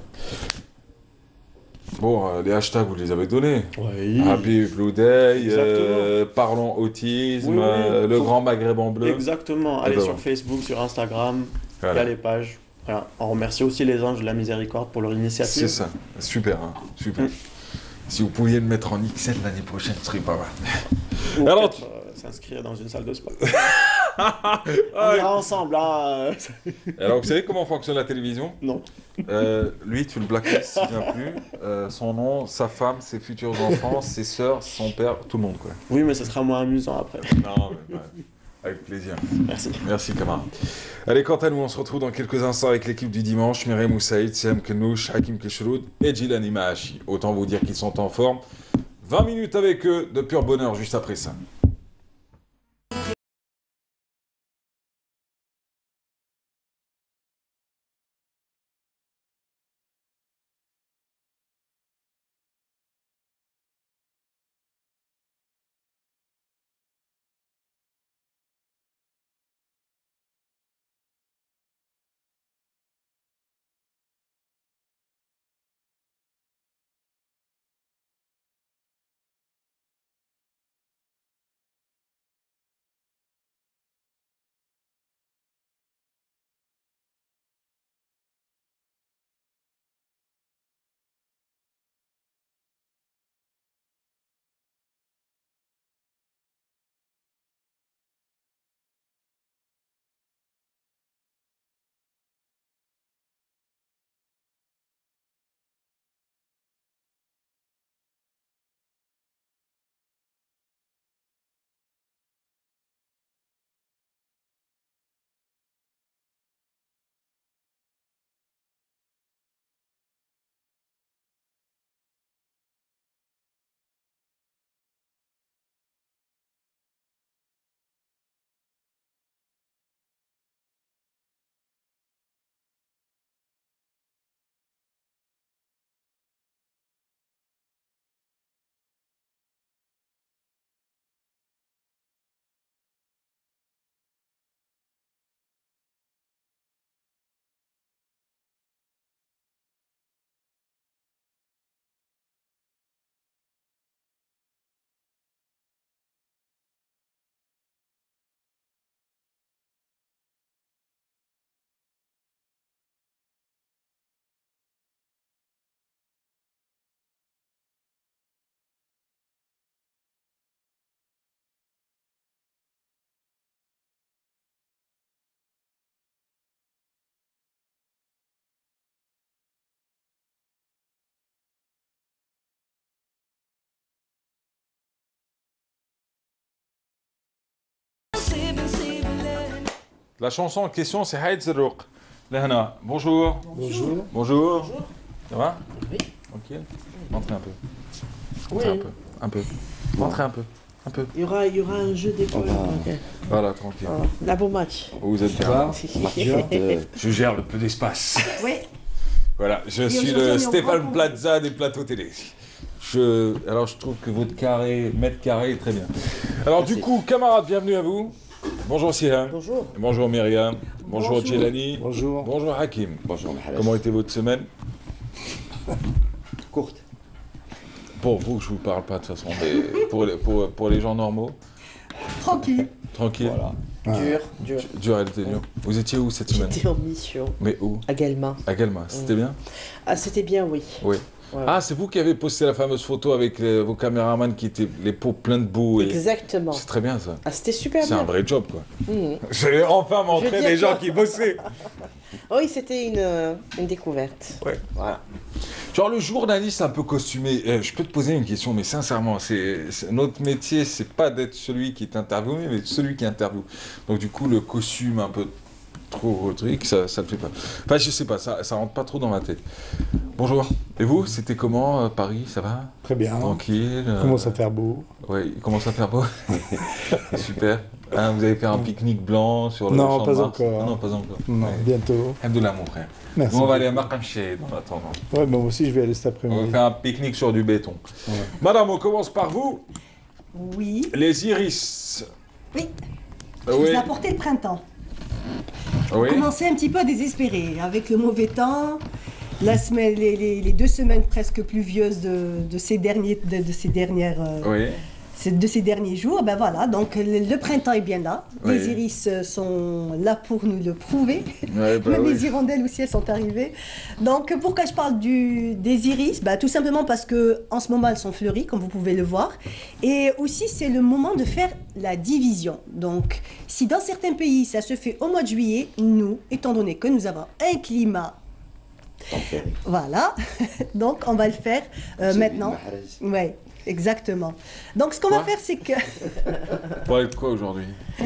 Bon, les hashtags, vous les avez donnés. Oui. Happy Blue Day, Parlons Autisme, oui. Le Grand Maghreb en bleu. Exactement. Allez sur Facebook, sur Instagram, il y a les pages. Voilà. On remercie aussi les Anges de la Miséricorde pour leur initiative. C'est ça, super, hein. Super. Si vous pouviez le mettre en XL l'année prochaine, ce serait pas mal. Ou alors, s'inscrire dans une salle de sport. On ira ensemble. Hein. Alors, vous savez comment fonctionne la télévision? Non. Lui, tu le blacklistes, il vient plus. Son nom, sa femme, ses futurs enfants, ses sœurs, son père, tout le monde, quoi. Oui, mais ça sera moins amusant après. Non, mais avec plaisir. Merci. Merci, camarade. Allez, quant à nous, on se retrouve dans quelques instants avec l'équipe du dimanche. Myriam Moussaïd, Siam Kenouch, Hakim Keshroud et Djilani Maachi. Autant vous dire qu'ils sont en forme. 20 minutes avec eux de pur bonheur juste après ça. La chanson en question, c'est Haït Zerrouk. Lehna, bonjour. Bonjour. Bonjour. Ça va? Oui. Tranquille. Rentrez un peu. Oui. Rentrez un peu. Rentrez un peu. Un peu. Il y aura un jeu d'école. Okay. Voilà, tranquille. Un beau match. Vous êtes bien. Je gère le peu d'espace. Oui. Voilà, je suis le Stéphane Plaza des plateaux télé. Alors je trouve que votre mètre carré est très bien. Alors du coup, camarades, bienvenue à vous. Bonjour Sihan. Bonjour. Bonjour Myriam. Bonjour Djelani. Bonjour. Bonjour Hakim. Bonjour Mahala. Comment était votre semaine? Courte. Pour vous, je vous parle pas de toute façon, mais pour les gens normaux. Tranquille. Tranquille. Voilà. Dur, elle était dure. Vous étiez où cette semaine? J'étais en mission. Mais où? À Guelma. À Guelma. C'était bien? Ah, c'était bien, oui. Oui. Ouais. Ah, c'est vous qui avez posté la fameuse photo avec vos caméramans qui étaient les peaux pleines de boue. Exactement. C'est très bien ça. Ah, c'était super bien. C'est un vrai job quoi. J'ai enfin montré des gens qui bossaient. Oui, c'était une découverte. Ouais. Voilà. Genre le journaliste un peu costumé, je peux te poser une question, mais sincèrement, notre métier, c'est pas d'être celui qui est interviewé, mais celui qui interviewe. Donc du coup, le costume un peu trop truc, ça le fait pas. Enfin, je sais pas, ça rentre pas trop dans ma tête. Bonjour. Et vous, c'était comment Paris, ça va? Très bien. Tranquille. Commence à faire beau. Oui, il commence à faire beau. Super. Hein, vous avez fait un pique-nique blanc sur le champ de Mars? Encore. Ah non, pas encore. Non, ouais. Bientôt. Alhamdoulilah, mon frère. Merci. Nous, on va aller à Marrakech dans l'attendant. Ouais, moi aussi, je vais aller cet après-midi. On va faire un pique-nique sur du béton. Ouais. Madame, on commence par vous. Oui. Les iris. Oui. Je vous ai apporté le printemps. Oui. On commençait un petit peu à désespérer avec le mauvais temps, les 2 semaines presque pluvieuses de ces derniers jours. Ben voilà, donc le printemps est bien là. Oui. Les iris sont là pour nous le prouver. Ouais, bah Même oui. les hirondelles aussi, elles sont arrivées. Donc pourquoi je parle des iris? Tout simplement parce que en ce moment elles sont fleuries, comme vous pouvez le voir. Et aussi c'est le moment de faire la division. Donc si dans certains pays ça se fait au mois de juillet, nous, étant donné que nous avons un climat voilà, donc on va le faire maintenant. Ouais, exactement. Donc ce qu'on va faire, c'est que... On parle de quoi aujourd'hui?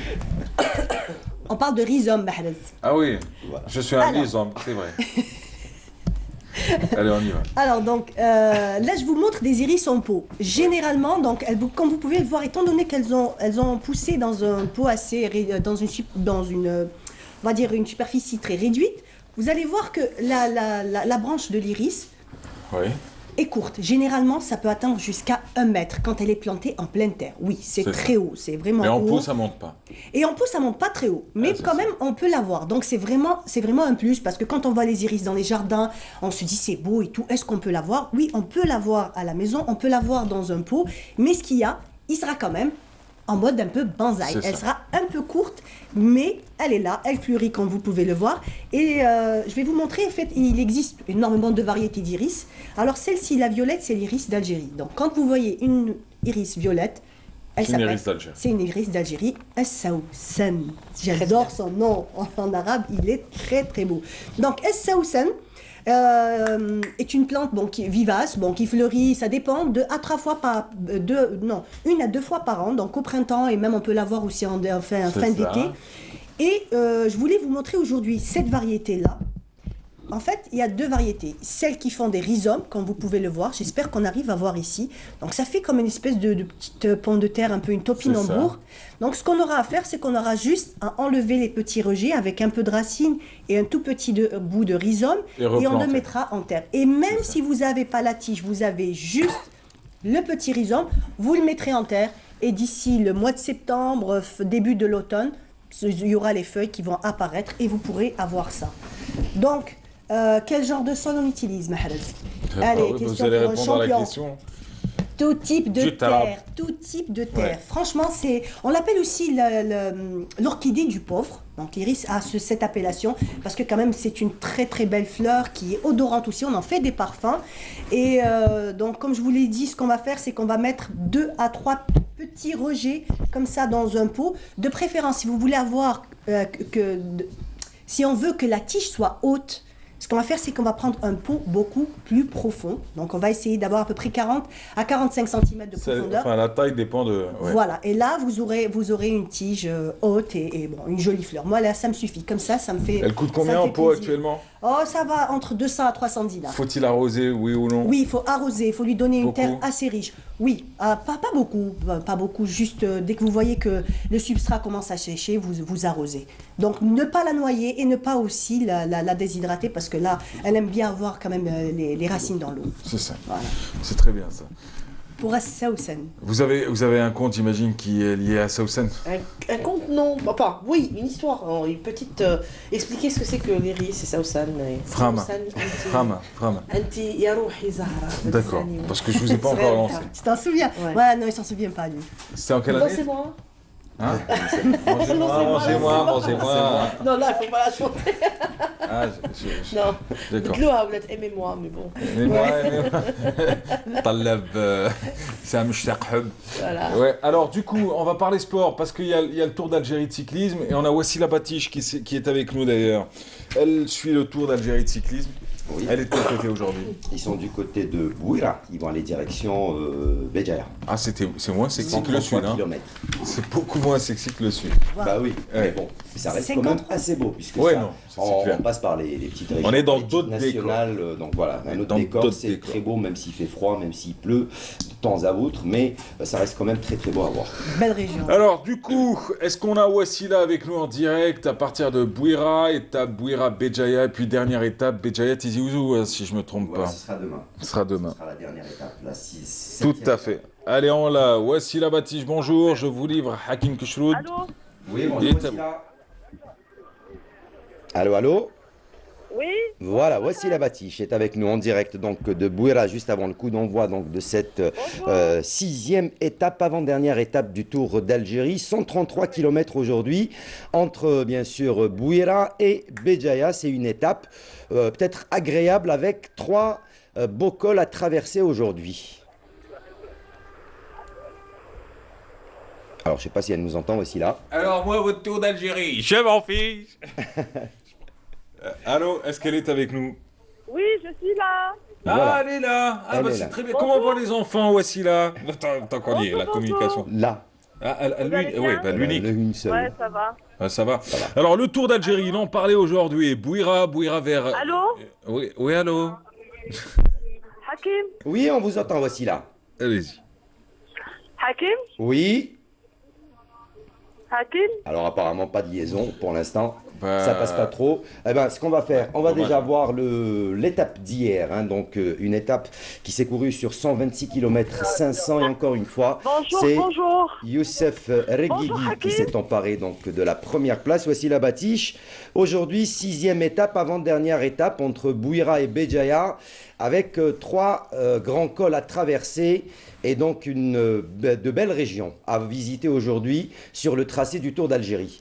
On parle de rhizome, Mahrez. Ah oui, je suis un rhizome, c'est vrai. Allez, on y va. Alors donc, là je vous montre des iris en pot. Généralement, donc, comme vous pouvez le voir, étant donné qu'elles ont poussé dans un pot assez... dans une on va dire une superficie très réduite, vous allez voir que la branche de l'iris est courte. Généralement, ça peut atteindre jusqu'à 1 mètre quand elle est plantée en pleine terre. Oui, c'est très haut, c'est vraiment haut. Mais en pot, ça monte pas. Et en pot, ça monte pas très haut. Mais quand même, on peut l'avoir. Donc, c'est vraiment un plus parce que quand on voit les iris dans les jardins, on se dit c'est beau et tout. Est-ce qu'on peut l'avoir? Oui, on peut l'avoir à la maison, on peut l'avoir dans un pot. Mais ce qu'il y a, il sera quand même en mode un peu bonsaï. Elle sera un peu courte, mais elle est là, elle fleurit comme vous pouvez le voir. Et je vais vous montrer, en fait, il existe énormément de variétés d'iris. Alors celle-ci, la violette, c'est l'iris d'Algérie. Donc quand vous voyez une iris violette, c'est une iris d'Algérie. C'est une iris d'Algérie, Es-Saoussan. J'adore son nom en arabe, il est très très beau. Donc Es-Saoussan est une plante qui est vivace, qui fleurit, ça dépend de 1 à 2 fois par an, donc au printemps et même on peut l'avoir aussi en fin d'été. Et je voulais vous montrer aujourd'hui cette variété-là. En fait, il y a 2 variétés. Celles qui font des rhizomes, comme vous pouvez le voir, j'espère qu'on arrive à voir ici. Donc ça fait comme une espèce de petite pomme de terre, un peu une topinambour. Donc ce qu'on aura à faire, c'est qu'on aura juste à enlever les petits rejets avec un peu de racines et un tout petit bout de rhizome et on le mettra en terre. Et même si vous n'avez pas la tige, vous avez juste le petit rhizome, vous le mettrez en terre et d'ici le mois de septembre, début de l'automne, il y aura les feuilles qui vont apparaître et vous pourrez avoir ça. Donc, quel genre de sol on utilise, Mahrez? Allez, question pour un champion. Tout type de terre, tout type de terre. Ouais. Franchement, on l'appelle aussi l'orchidée du pauvre. Donc l'iris a cette appellation parce que quand même c'est une très très belle fleur qui est odorante aussi. On en fait des parfums. Et donc comme je vous l'ai dit, ce qu'on va faire, c'est qu'on va mettre 2 à 3 petits rejets comme ça dans un pot. De préférence, si vous voulez avoir si on veut que la tige soit haute, Ce qu'on va faire, c'est qu'on va prendre un pot beaucoup plus profond. Donc, on va essayer d'avoir à peu près 40 à 45 cm de profondeur. Enfin, la taille dépend de... Ouais. Voilà. Et là, vous aurez une tige haute et bon, une jolie fleur. Moi, là, ça me suffit. Comme ça me fait... Elle coûte combien en pot actuellement? Oh, ça va entre 200 à 300 dinars. Faut-il arroser, oui ou non? Oui, il faut arroser. Il faut lui donner une terre assez riche. Oui, pas beaucoup. Juste dès que vous voyez que le substrat commence à sécher, vous arrosez. Donc, ne pas la noyer et ne pas aussi la déshydrater parce que là, elle aime bien avoir quand même les racines dans l'eau. C'est ça. Voilà. C'est très bien ça. Pour Saoussen. Vous avez un compte, j'imagine, qui est lié à Saoussen? Un compte, non. Enfin, oui, une histoire. Une petite... expliquer ce que c'est que les riz, c'est Saoussen. Frama. Anti Yarouhi Zahra. D'accord, parce que je vous ai pas encore lancé. Tu t'en souviens? Ouais, non, il s'en souvient pas, lui. C'était en quelle année? C'est moi. Hein? Mangez-moi. Non, là, il faut pas la chanter. Ah, non. D'accord. Dites-le, vous êtes aimez-moi, mais bon. Aimez-moi. Taleb, c'est un mushtaq hub. Voilà. Ouais. Alors, du coup, on va parler sport parce qu'il y a le Tour d'Algérie de cyclisme et on a Wassila Batiche qui est avec nous d'ailleurs. Elle suit le Tour d'Algérie de cyclisme. Oui. Elle est de quel côté aujourd'hui? Ils sont du côté de Bouira, ils vont aller direction Béjaïa. Ah, c'est moins sexy que le sud. Hein. C'est beaucoup moins sexy que le sud. Bah oui, mais bon, ça reste quand même assez beau puisque on passe par les petites régions. On est dans d'autres nationales, donc voilà, un autre décor, c'est très beau, même s'il fait froid, même s'il pleut de temps à autre, mais ça reste quand même très beau à voir. Belle région. Alors, du coup, est-ce qu'on a Wassila avec nous en direct à partir de Bouira, étape Bouira-Béjaïa, et puis dernière étape Béjaïa-Tizi Ouzou, si je me trompe pas. Ce sera demain. Ce sera demain. Ce sera la dernière étape, la 6. Tout à fait. Allez, on l'a. Wassila Batiche, bonjour. Je vous livre Hakim Keshroud. Allô? Oui, bonjour Wassila. Allô? Oui. Voilà, Wassila Batiche est avec nous en direct donc de Bouira, juste avant le coup d'envoi donc de cette 6e étape, avant-dernière étape du Tour d'Algérie. 133 km aujourd'hui entre bien sûr Bouira et Béjaïa. C'est une étape peut-être agréable avec 3 beaux cols à traverser aujourd'hui. Alors, je ne sais pas si elle nous entend aussi là. Alors, moi, votre Tour d'Algérie, je m'en fiche. Allô, est-ce qu'elle est avec nous? Oui, je suis là. Ah, elle est là. Ah, bah, c'est très bien. Comment vont les enfants, Wassila? Tant qu'on y est, la communication. Là. Ah, l'unique. Une seule. Ouais, ça va. Ah, ça va. Alors, le Tour d'Algérie, il en parlait aujourd'hui. Bouira vers... Allô? Oui, allô? Hakim? Oui, on vous entend, Wassila. Allez-y. Hakim? Oui. Hakim? Alors apparemment pas de liaison pour l'instant, ça passe pas trop. Eh ben, ce qu'on va faire, on va déjà voir l'étape d'hier, hein, donc une étape qui s'est courue sur 126 km 500 et encore une fois, c'est Youssef Reguigui qui s'est emparé donc de la première place. Voici la Batiche. Aujourd'hui, 6e étape, avant-dernière étape entre Bouira et Béjaïa, avec 3 grands cols à traverser. Et donc de belles régions à visiter aujourd'hui sur le tracé du Tour d'Algérie.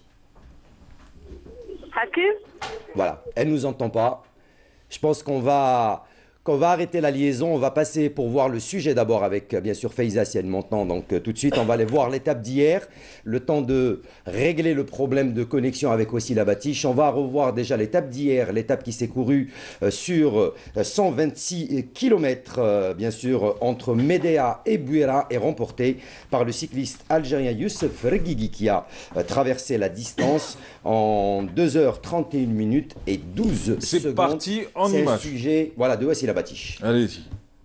Hakim? Voilà, elle ne nous entend pas. Je pense qu'on va arrêter la liaison. On va passer pour voir le sujet d'abord avec, bien sûr, Faiza si elle m'entend. Donc tout de suite, on va aller voir l'étape d'hier. Le temps de régler le problème de connexion avec aussi la Batiche. On va revoir déjà l'étape d'hier, l'étape qui s'est courue sur 126 km, bien sûr, entre Médéa et Bouira et remportée par le cycliste algérien Youssef Reguigui qui a traversé la distance en 2h31 minutes et 12 secondes. C'est parti en image. image. C'est le sujet de Wassila Batiche. Allez-y.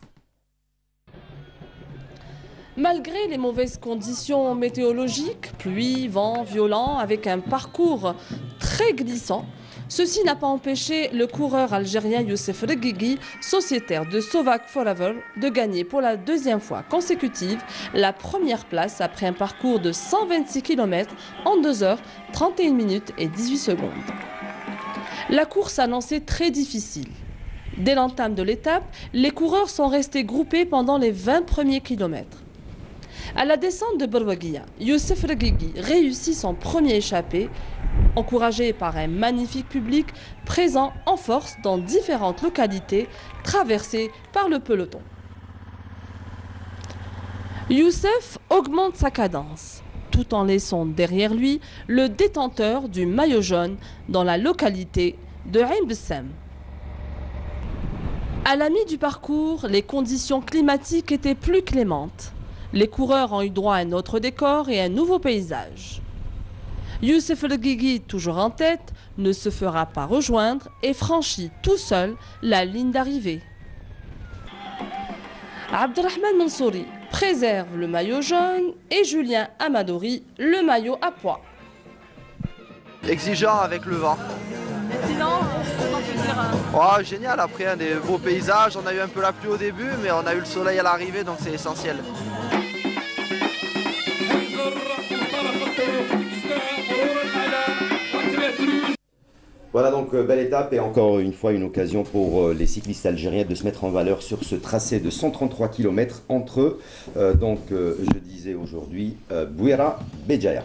Malgré les mauvaises conditions météorologiques, pluie, vent violent, avec un parcours très glissant, ceci n'a pas empêché le coureur algérien Youssef Reguigui, sociétaire de Sovac Forever, de gagner pour la 2e fois consécutive la première place après un parcours de 126 km en 2h31 minutes et 18 secondes. La course s'annonçait très difficile. Dès l'entame de l'étape, les coureurs sont restés groupés pendant les 20 premiers kilomètres. À la descente de Borwaguia, Youssef Reguigui réussit son premier échappé, encouragé par un magnifique public présent en force dans différentes localités traversées par le peloton. Youssef augmente sa cadence, tout en laissant derrière lui le détenteur du maillot jaune dans la localité de Ain Bessem. À la mi du parcours, les conditions climatiques étaient plus clémentes. Les coureurs ont eu droit à un autre décor et un nouveau paysage. Youssef El Guigui, toujours en tête, ne se fera pas rejoindre et franchit tout seul la ligne d'arrivée. Abdelrahman Mansouri préserve le maillot jaune et Julien Amadori le maillot à pois. Exigeant avec le vent. Sinon, on peut dire... Oh, génial, après des beaux paysages, on a eu un peu la pluie au début, mais on a eu le soleil à l'arrivée, donc c'est essentiel. Voilà donc belle étape et encore une fois une occasion pour les cyclistes algériens de se mettre en valeur sur ce tracé de 133 km entre je disais aujourd'hui Bouira Béjaïa.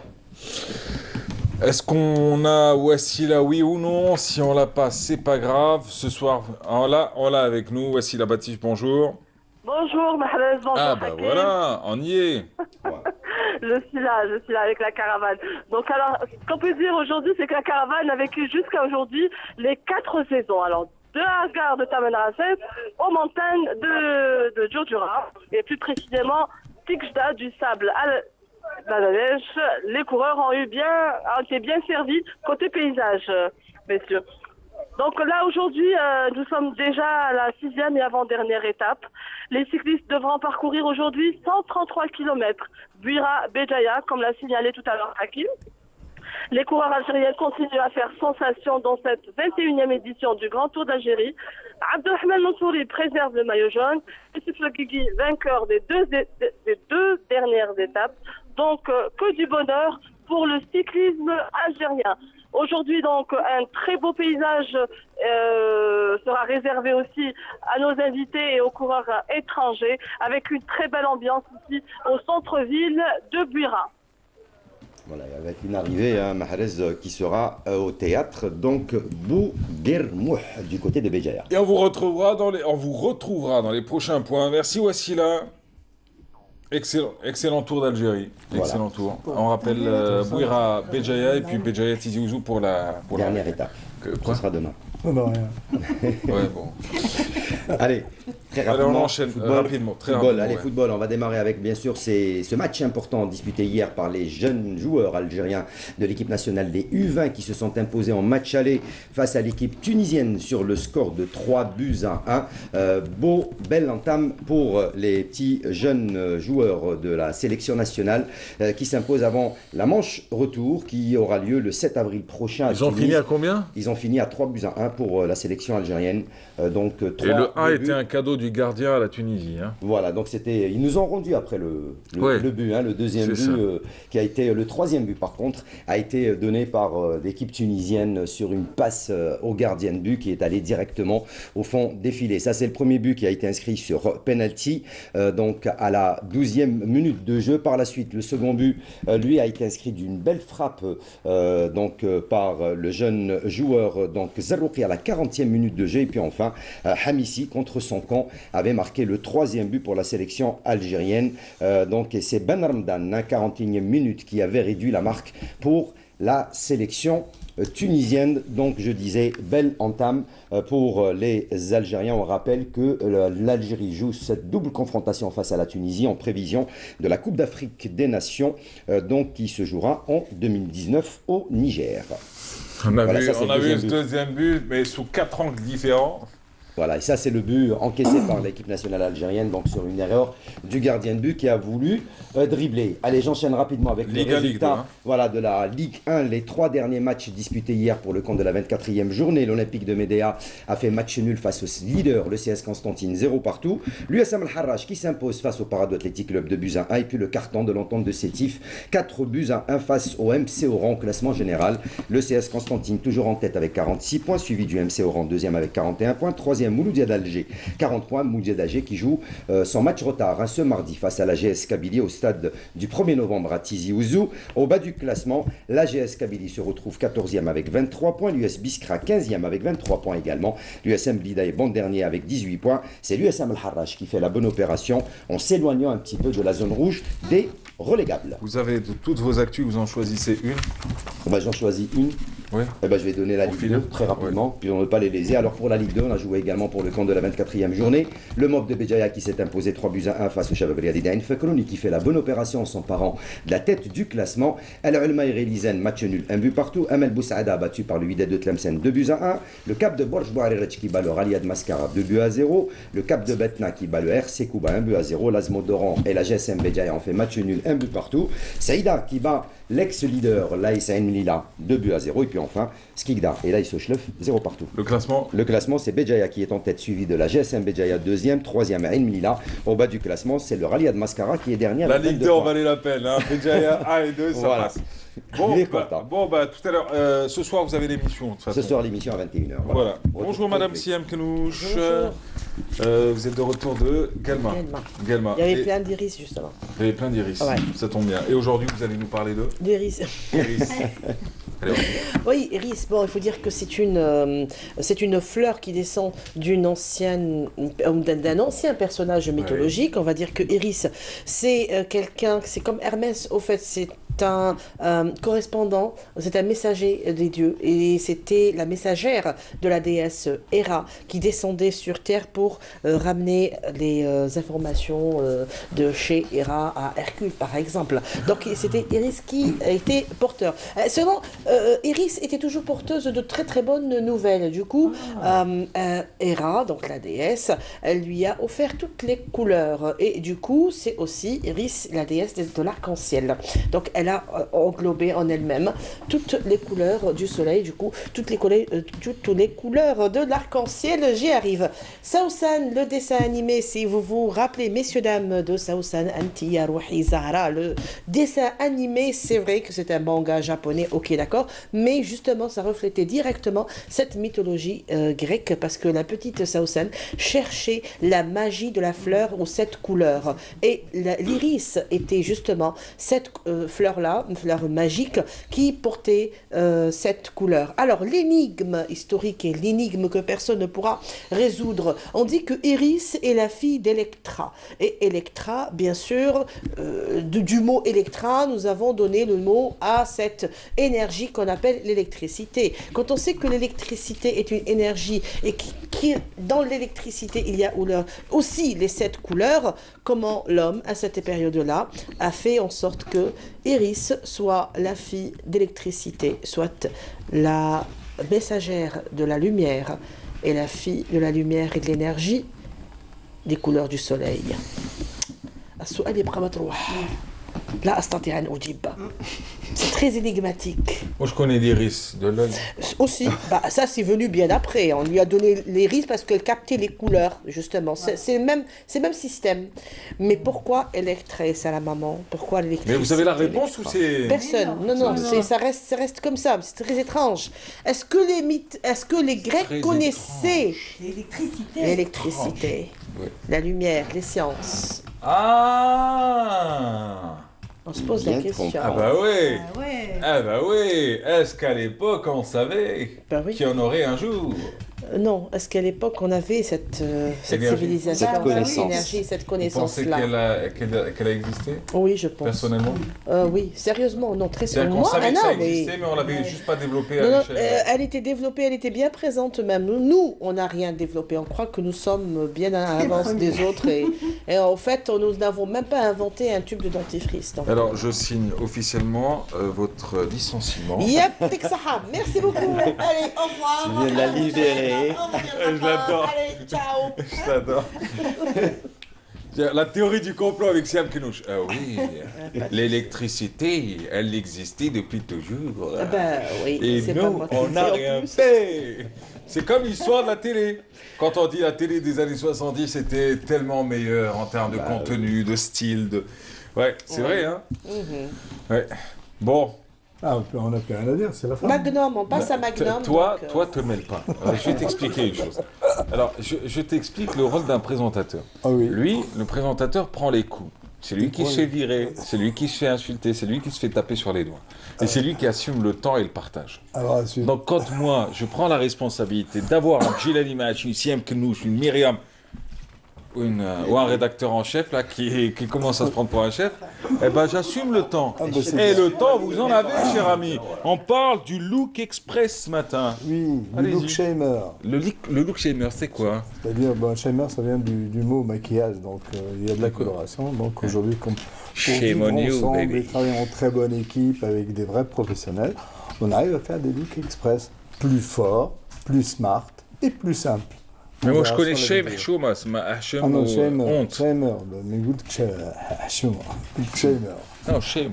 Est-ce qu'on a Wassila, oui ou non? Si on l'a pas, c'est pas grave. Ce soir, on l'a avec nous. Wassila Batif, bonjour. Bonjour, Mahrez, bonjour. Ah bah Hakim. voilà, on y est. Je suis là avec la caravane. Donc alors, ce qu'on peut dire aujourd'hui, c'est que la caravane a vécu jusqu'à aujourd'hui les 4 saisons. Alors, de Asgard de Tamanrasset aux montagnes de Djurdjura, et plus précisément Tikjda du Sable à Bangladesh. Les coureurs ont été bien servis côté paysage, messieurs. Donc là, aujourd'hui, nous sommes déjà à la 6e et avant-dernière étape. Les cyclistes devront parcourir aujourd'hui 133 km. Bouira Béjaïa, comme l'a signalé tout à l'heure Hakim. Les coureurs algériens continuent à faire sensation dans cette 21e édition du Grand Tour d'Algérie. Abdelrahman Mansouri préserve le maillot jaune. Youssef El Guigui, vainqueur des deux dernières étapes. Donc, que du bonheur pour le cyclisme algérien. Aujourd'hui, donc, un très beau paysage sera réservé aussi à nos invités et aux coureurs étrangers, avec une très belle ambiance ici au centre-ville de Bouira. Voilà, avec une arrivée à Mahrez qui sera au théâtre, donc Bouguermouh, du côté de Béjaïa. Et on vous retrouvera dans les prochains points. Merci Wassila. Excellent tour d'Algérie. Voilà. Excellent tour. On rappelle Bouira Béjaïa et puis Béjaïa Tizi Ouzou pour la dernière étape. Ce sera demain. Oh bah rien. Ouais, bon. Allez, très rapidement. Allez, on enchaîne rapidement. Allez, football. On va démarrer avec, bien sûr, ce match important disputé hier par les jeunes joueurs algériens de l'équipe nationale des U20 qui se sont imposés en match aller face à l'équipe tunisienne sur le score de 3-1. Belle entame pour les petits jeunes joueurs de la sélection nationale qui s'imposent avant la manche retour qui aura lieu le 7 avril prochain. Ils ont fini à combien? Ils ont fini à 3-1 pour la sélection algérienne. Et le 1 était un cadeau du gardien à la Tunisie. Hein. Voilà, donc ils nous ont rendu après le but, le deuxième but qui a été le troisième but par contre, a été donné par l'équipe tunisienne sur une passe au gardien de but qui est allé directement au fond des filets. Ça c'est le premier but qui a été inscrit sur penalty, donc à la 12e minute de jeu. Par la suite, le second but, lui, a été inscrit d'une belle frappe par le jeune joueur Zarrouki à la 40e minute de jeu. Et puis enfin, Hamissi, contre son camp, avait marqué le troisième but pour la sélection algérienne. Et c'est Ben Ramdan, 41e minute, qui avait réduit la marque pour la sélection tunisienne. Donc je disais, belle entame pour les Algériens. On rappelle que l'Algérie joue cette double confrontation face à la Tunisie en prévision de la Coupe d'Afrique des Nations, qui se jouera en 2019 au Niger. On a vu ce deuxième but, mais sous 4 angles différents. Voilà, et ça c'est le but encaissé par l'équipe nationale algérienne, donc sur une erreur du gardien de but qui a voulu dribbler. Allez, j'enchaîne rapidement avec les résultats de la Ligue 1. Les 3 derniers matchs disputés hier pour le compte de la 24e journée. L'Olympique de Médéa a fait match nul face au leader, le CS Constantine, 0 partout. L'USM Al-Harrach qui s'impose face au Parado Athletic Club de buts à 1. Et puis le carton de l'entente de Sétif, 4 buts à 1 face au MC Oran, classement général. Le CS Constantine toujours en tête avec 46 points, suivi du MC Oran, deuxième avec 41 points. Troisième, Mouloudia d'Alger, 40 points. Mouloudia d'Alger qui joue son match retard ce mardi face à la GS Kabylie au stade du 1er novembre à Tizi Ouzou. Au bas du classement, la GS Kabylie se retrouve 14e avec 23 points. L'US Biskra 15e avec 23 points également. L'USM Blida est bon dernier avec 18 points. C'est l'USM Al-Harrach qui fait la bonne opération en s'éloignant un petit peu de la zone rouge des relégables. Vous avez de toutes vos actus, vous en choisissez une? J'en choisis une. Eh ben, je vais donner la Ligue 2 très rapidement, puis on ne veut pas les léser. Alors pour la Ligue 2, on a joué également pour le compte de la 24e journée. Le Mob de Béjaïa qui s'est imposé 3-1 face au Shabab Riyadi d'Ain Fakrouni qui fait la bonne opération en s'emparant de la tête du classement. El Ulma Lizen, match nul, 1 but partout. Amel Boussaada battu par le Wydad de Tlemcen 2-1. Le Cap de Borj Bouarirech qui bat le Raliad Mascara 2-0. Le Cap de Betna qui bat le RC Kouba 1-0. L'Azmodoran et la GSM Béjaïa ont fait match nul, 1 but partout. Saïda qui bat l'ex-leader l'AS Ain Melilla 2-0. Et puis enfin Skikda et l'AS Ochlef 0 partout. Le classement c'est Béjaïa qui est en tête, suivi de la GSM Béjaïa 2e, 3e Ain Melilla. Au bas du classement, c'est le Raliad Mascara qui est dernier. La Ligue 2 en valait la peine, hein. Béjaïa 1 et 2, ça passe. Bon, tout à l'heure, ce soir vous avez l'émission. De toute façon. Ce soir l'émission à 21h. Voilà. Bonjour Madame Siam Kenouch. Vous êtes de retour de Guelma. Il y avait plein d'iris justement. Il y avait plein d'iris, ça tombe bien. Et aujourd'hui vous allez nous parler de d'iris. Oui, iris. Bon, il faut dire que c'est une fleur qui descend d'un ancien personnage mythologique. On va dire que Iris, c'est quelqu'un, c'est comme Hermès. Au fait, c'est un correspondant, c'est un messager des dieux, et c'était la messagère de la déesse Héra qui descendait sur terre pour ramener les informations de chez Héra à Hercule, par exemple. Donc c'était Iris qui était porteur. Seulement, Iris était toujours porteuse de très très bonnes nouvelles. Du coup, Héra, donc la déesse, elle lui a offert toutes les couleurs, et du coup, c'est aussi Iris, la déesse de l'arc-en-ciel. Donc elle a englobé en elle-même toutes les couleurs du soleil, du coup, toutes les couleurs de l'arc-en-ciel. J'y arrive. Saousan, le dessin animé, si vous vous rappelez, messieurs, dames, de Saousan, Anti ya Ruhi Zahra, le dessin animé, c'est vrai que c'est un manga japonais, ok, d'accord, mais justement, ça reflétait directement cette mythologie grecque, parce que la petite Saousan cherchait la magie de la fleur ou cette couleur. Et l'iris était justement cette fleur-là, une fleur magique qui portait cette couleur. Alors, l'énigme historique et l'énigme que personne ne pourra résoudre, on dit que Iris est la fille d'Electra. Et Electra, bien sûr, du mot Electra, nous avons donné le mot à cette énergie qu'on appelle l'électricité. Quand on sait que l'électricité est une énergie et qui dans l'électricité, il y a aussi les 7 couleurs, comment l'homme, à cette période-là, a fait en sorte que Iris soit la fille d'électricité, soit la messagère de la lumière et la fille de la lumière et de l'énergie des couleurs du soleil. C'est très énigmatique. Moi, je connais l'iris de l'œil. Aussi, ça c'est venu bien après. On lui a donné l'iris parce qu'elle captait les couleurs, justement. C'est le même système. Mais pourquoi Electra, c'est la maman? Pourquoi l'électricité? Mais vous avez la réponse ou c'est... Personne. Non. Ça reste comme ça. C'est très étrange. Est-ce que les Grecs connaissaient l'électricité, la lumière, les sciences? On se pose la question. Ah bah oui. Ah bah oui. Est-ce qu'à l'époque on savait qu'il y en aurait un jour? Non. Est-ce qu'à l'époque on avait cette civilisation, cette connaissance, cette connaissance-là? Vous pensez qu'elle a existé? Oui, je pense. Personnellement? Oui, sérieusement, non, très sérieusement. On savait que ça existait, mais on l'avait juste pas développée à l'échelle. Elle était développée, elle était bien présente même. Nous, on n'a rien développé. On croit que nous sommes bien à l'avance des autres, et en fait, nous n'avons même pas inventé un tube de dentifrice. Donc. Alors, je signe officiellement votre licenciement. Yep, Texaha, merci beaucoup. Allez, au revoir. Je viens de la libérer. Je l'adore. Allez, ciao. Je l'adore. La théorie du complot avec Siam Kenouch. Oui, l'électricité, elle existait depuis toujours. Oui, et nous, on n'a rien fait. C'est comme l'histoire de la télé. Quand on dit la télé des années 70, c'était tellement meilleur en termes de contenu, de style. Ouais, c'est vrai, hein. Ouais. Bon. On n'a plus rien à dire, c'est la fin. Magnum, on passe à Magnum. Toi, te mêle pas. Je vais t'expliquer une chose. Alors, je t'explique le rôle d'un présentateur. Lui, le présentateur prend les coups. C'est lui qui se fait virer, c'est lui qui se fait insulter, c'est lui qui se fait taper sur les doigts. Et c'est lui qui assume le temps et le partage. Donc quand moi, je prends la responsabilité d'avoir un Gilles Animage, une Siam Kenouch, une Myriam, ou un rédacteur en chef là qui commence à se prendre pour un chef, eh ben j'assume le temps. Et le temps, vous en avez, cher ami. On parle du look express ce matin. Oui, le look shamer. Le look shamer, c'est quoi? C'est-à-dire, shamer, ça vient du mot maquillage, donc il y a de la coloration. Donc aujourd'hui, pour vivre ensemble et travailler en très bonne équipe avec des vrais professionnels, on arrive à faire des looks express plus forts, plus smart et plus simples. Mais moi je connais Shame Hchouma, c'est ma Hchouma honte. Shamer, mais good Hchouma. Non, Shame.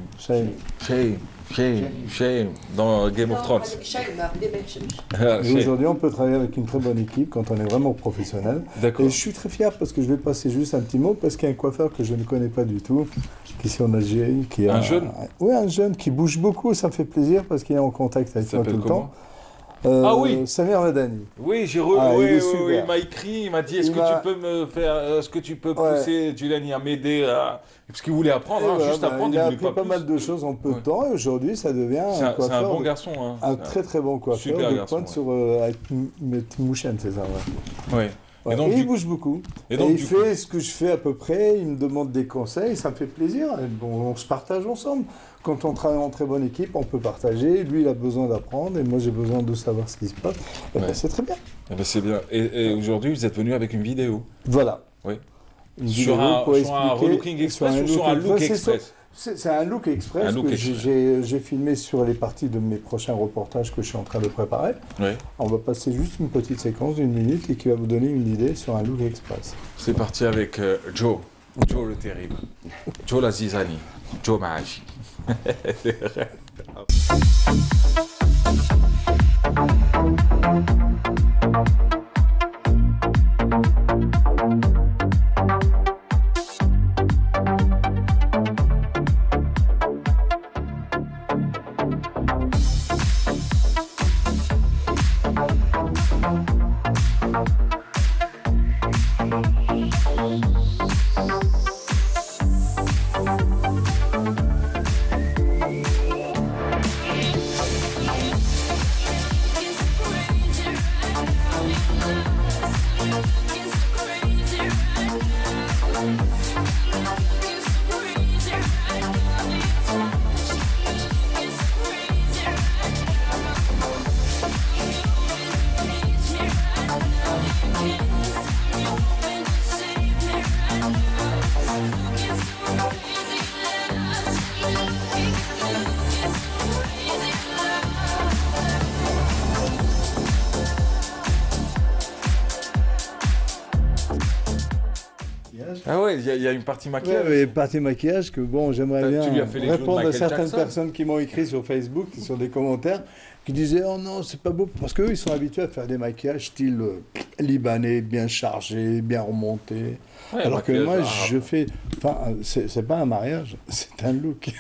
Dans Game of Thrones. Et aujourd'hui, on peut travailler avec une très bonne équipe quand on est vraiment professionnel. Et je suis très fier parce que je vais passer juste un petit mot parce qu'il y a un coiffeur que je ne connais pas du tout, qui est ici en Algérie. Un jeune? Oui, un jeune qui bouge beaucoup, ça me fait plaisir parce qu'il est en contact avec moi tout le temps. Ah oui, Samir Madani. Oui, il m'a écrit, il m'a dit est-ce que tu peux pousser Julani à m'aider parce qu'il voulait apprendre, juste apprendre. Il a appris pas mal de choses en peu de temps et aujourd'hui ça devient un coiffeur. C'est un bon garçon. Un très très bon coiffeur de pointe avec Mouchen, c'est ça. Oui. Ouais. Et il bouge beaucoup. Et il fait ce que je fais à peu près, il me demande des conseils, ça me fait plaisir. Et bon, on se partage ensemble. Quand on travaille en très bonne équipe, on peut partager. Lui, il a besoin d'apprendre et moi, j'ai besoin de savoir ce qui se passe. C'est très bien. C'est bien. Et aujourd'hui, vous êtes venu avec une vidéo. Voilà. Oui. Sur un relooking express ou sur un look express? C'est un look express que j'ai filmé sur les parties de mes prochains reportages que je suis en train de préparer. Oui. On va passer juste une petite séquence d'1 minute et qui va vous donner une idée sur un look express. C'est parti avec Joe le terrible, Joe la Zizani, Joe Mahaji. Ah ouais, il y a une partie maquillage. Oui, une partie maquillage que bon, j'aimerais bien répondre à certaines personnes qui m'ont écrit sur Facebook, sur des commentaires, qui disaient oh non, c'est pas beau, parce qu'eux ils sont habitués à faire des maquillages style libanais, bien chargés, bien remontés. Ouais, alors que moi, je fais, enfin, c'est pas un mariage, c'est un look.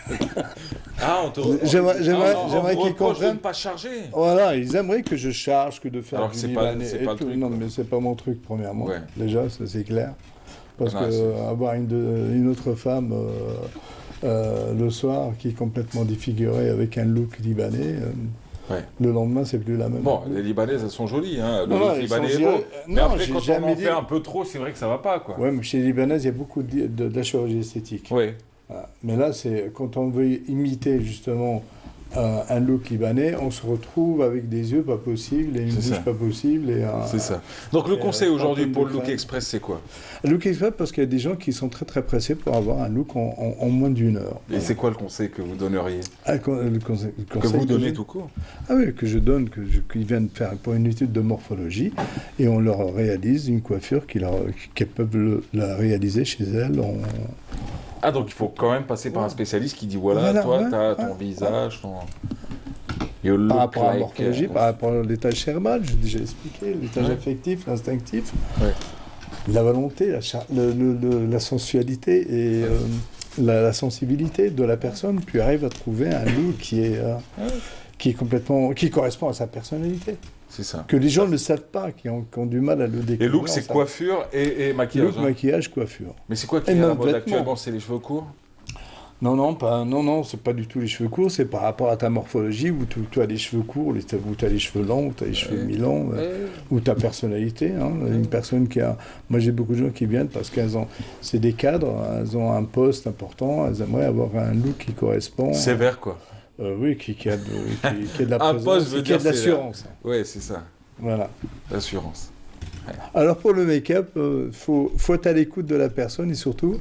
J'aimerais qu'ils comprennent. De ne pas charger. Voilà, ils aimeraient que je charge, que de faire alors du libanais et tout. Truc, non, mais c'est pas mon truc premièrement. Ouais. Déjà, ça c'est clair. Parce qu'avoir une autre femme le soir qui est complètement défigurée avec un look libanais, le lendemain, c'est plus la même. Bon, les Libanaises, elles sont jolies, hein. Le look libanais est beau. Mais après, quand on en fait un peu trop, c'est vrai que ça va pas, quoi. Oui, mais chez les Libanaises, il y a beaucoup de la chirurgie esthétique. Oui. Voilà. Mais là, c'est quand on veut imiter justement un look libanais, on se retrouve avec des yeux pas possibles et une bouche pas possible. C'est ça. Donc le conseil aujourd'hui pour le look express, c'est quoi? Le look express, parce qu'il y a des gens qui sont très très pressés pour avoir un look en moins d'1 heure. Et c'est quoi le conseil que vous donneriez? Le conseil que vous donnez tout court? Ah oui, que je donne, qu'ils viennent faire pour une étude de morphologie et on leur réalise une coiffure qu'elles peuvent la réaliser chez elles Ah, donc il faut quand même passer par un spécialiste qui dit voilà toi, tu as ton visage, ton... Par rapport à la morphologie, par rapport à l'étage cérébral, j'ai déjà expliqué, l'étage affectif, l'instinctif, la volonté, la sensualité et la sensibilité de la personne, puis arrive à trouver un look qui correspond à sa personnalité. C'est ça. Que les gens ne savent pas, qui ont du mal à le découvrir. Et look, c'est coiffure et maquillage. Look, maquillage, coiffure. Mais c'est quoi qui est à la mode actuellement? C'est les cheveux courts? Non, c'est pas du tout les cheveux courts, c'est par rapport à ta morphologie, où tu as les cheveux courts, où tu as les cheveux longs, où tu as les cheveux mi-longs, ou ta personnalité. Hein. Une personne qui a... Moi, j'ai beaucoup de gens qui viennent parce c'est des cadres, elles ont un poste important, elles aimeraient avoir un look qui correspond. Sévère, quoi. Oui, qui a de la un présence, poste veut qui a dire de l'assurance. Oui, c'est ça. Voilà. L'assurance. Ouais. Alors, pour le make-up, faut être à l'écoute de la personne et surtout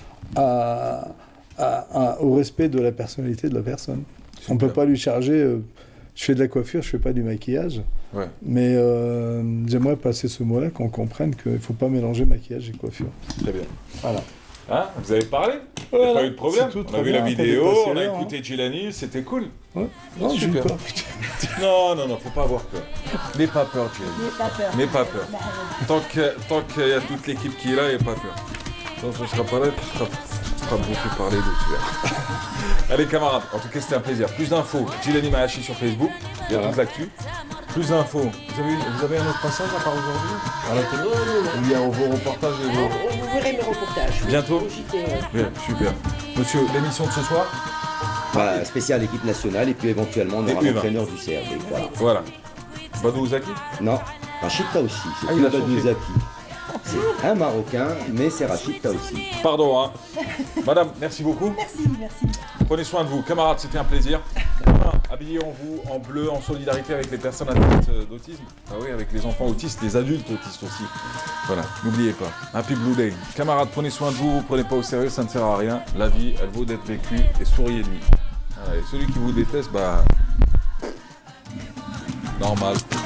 au respect de la personnalité de la personne. On ne peut pas lui charger, je fais de la coiffure, je ne fais pas du maquillage, mais j'aimerais passer ce mot-là, qu'on comprenne qu'il ne faut pas mélanger maquillage et coiffure. Très bien. Voilà. Hein, vous avez parlé, il n'y a pas eu de problème. On a vu la vidéo, on a écouté Djilani, c'était cool. Ouais. Non, super. Non, faut pas avoir peur. N'aie pas peur, Djilani. N'aie pas peur. Tant qu'il y a toute l'équipe qui est là, il n'y a pas peur. Quand on ne sera pas là, tu seras bouffé par les deux. Allez camarades, en tout cas c'était un plaisir. Plus d'infos, Djilani Mahachi sur Facebook, il y a toute l'actu. Plus d'infos. Vous avez un autre passage à part aujourd'hui à la télé? Il y a vos reportages et vos... Vous verrez mes reportages. Bientôt. Bien, super. Monsieur, l'émission de ce soir? Voilà, spécial équipe nationale et puis éventuellement on aura l'entraîneur du CRB. Voilà. Badou Zaki? Non, Rachid Taoussi. C'est il a Badou Zaki. C'est un Marocain, mais c'est Rachid Taoussi. Pardon, hein. Madame, merci beaucoup. Merci. Prenez soin de vous. Camarades, c'était un plaisir. Demain, habillons-vous en bleu, en solidarité avec les personnes atteintes d'autisme. Ah oui, avec les enfants autistes, les adultes autistes aussi. Voilà, n'oubliez pas. Happy Blue Day. Camarades, prenez soin de vous, vous prenez pas au sérieux, ça ne sert à rien. La vie, elle vaut d'être vécue et souriez-lui. Voilà, et celui qui vous déteste, bah... normal.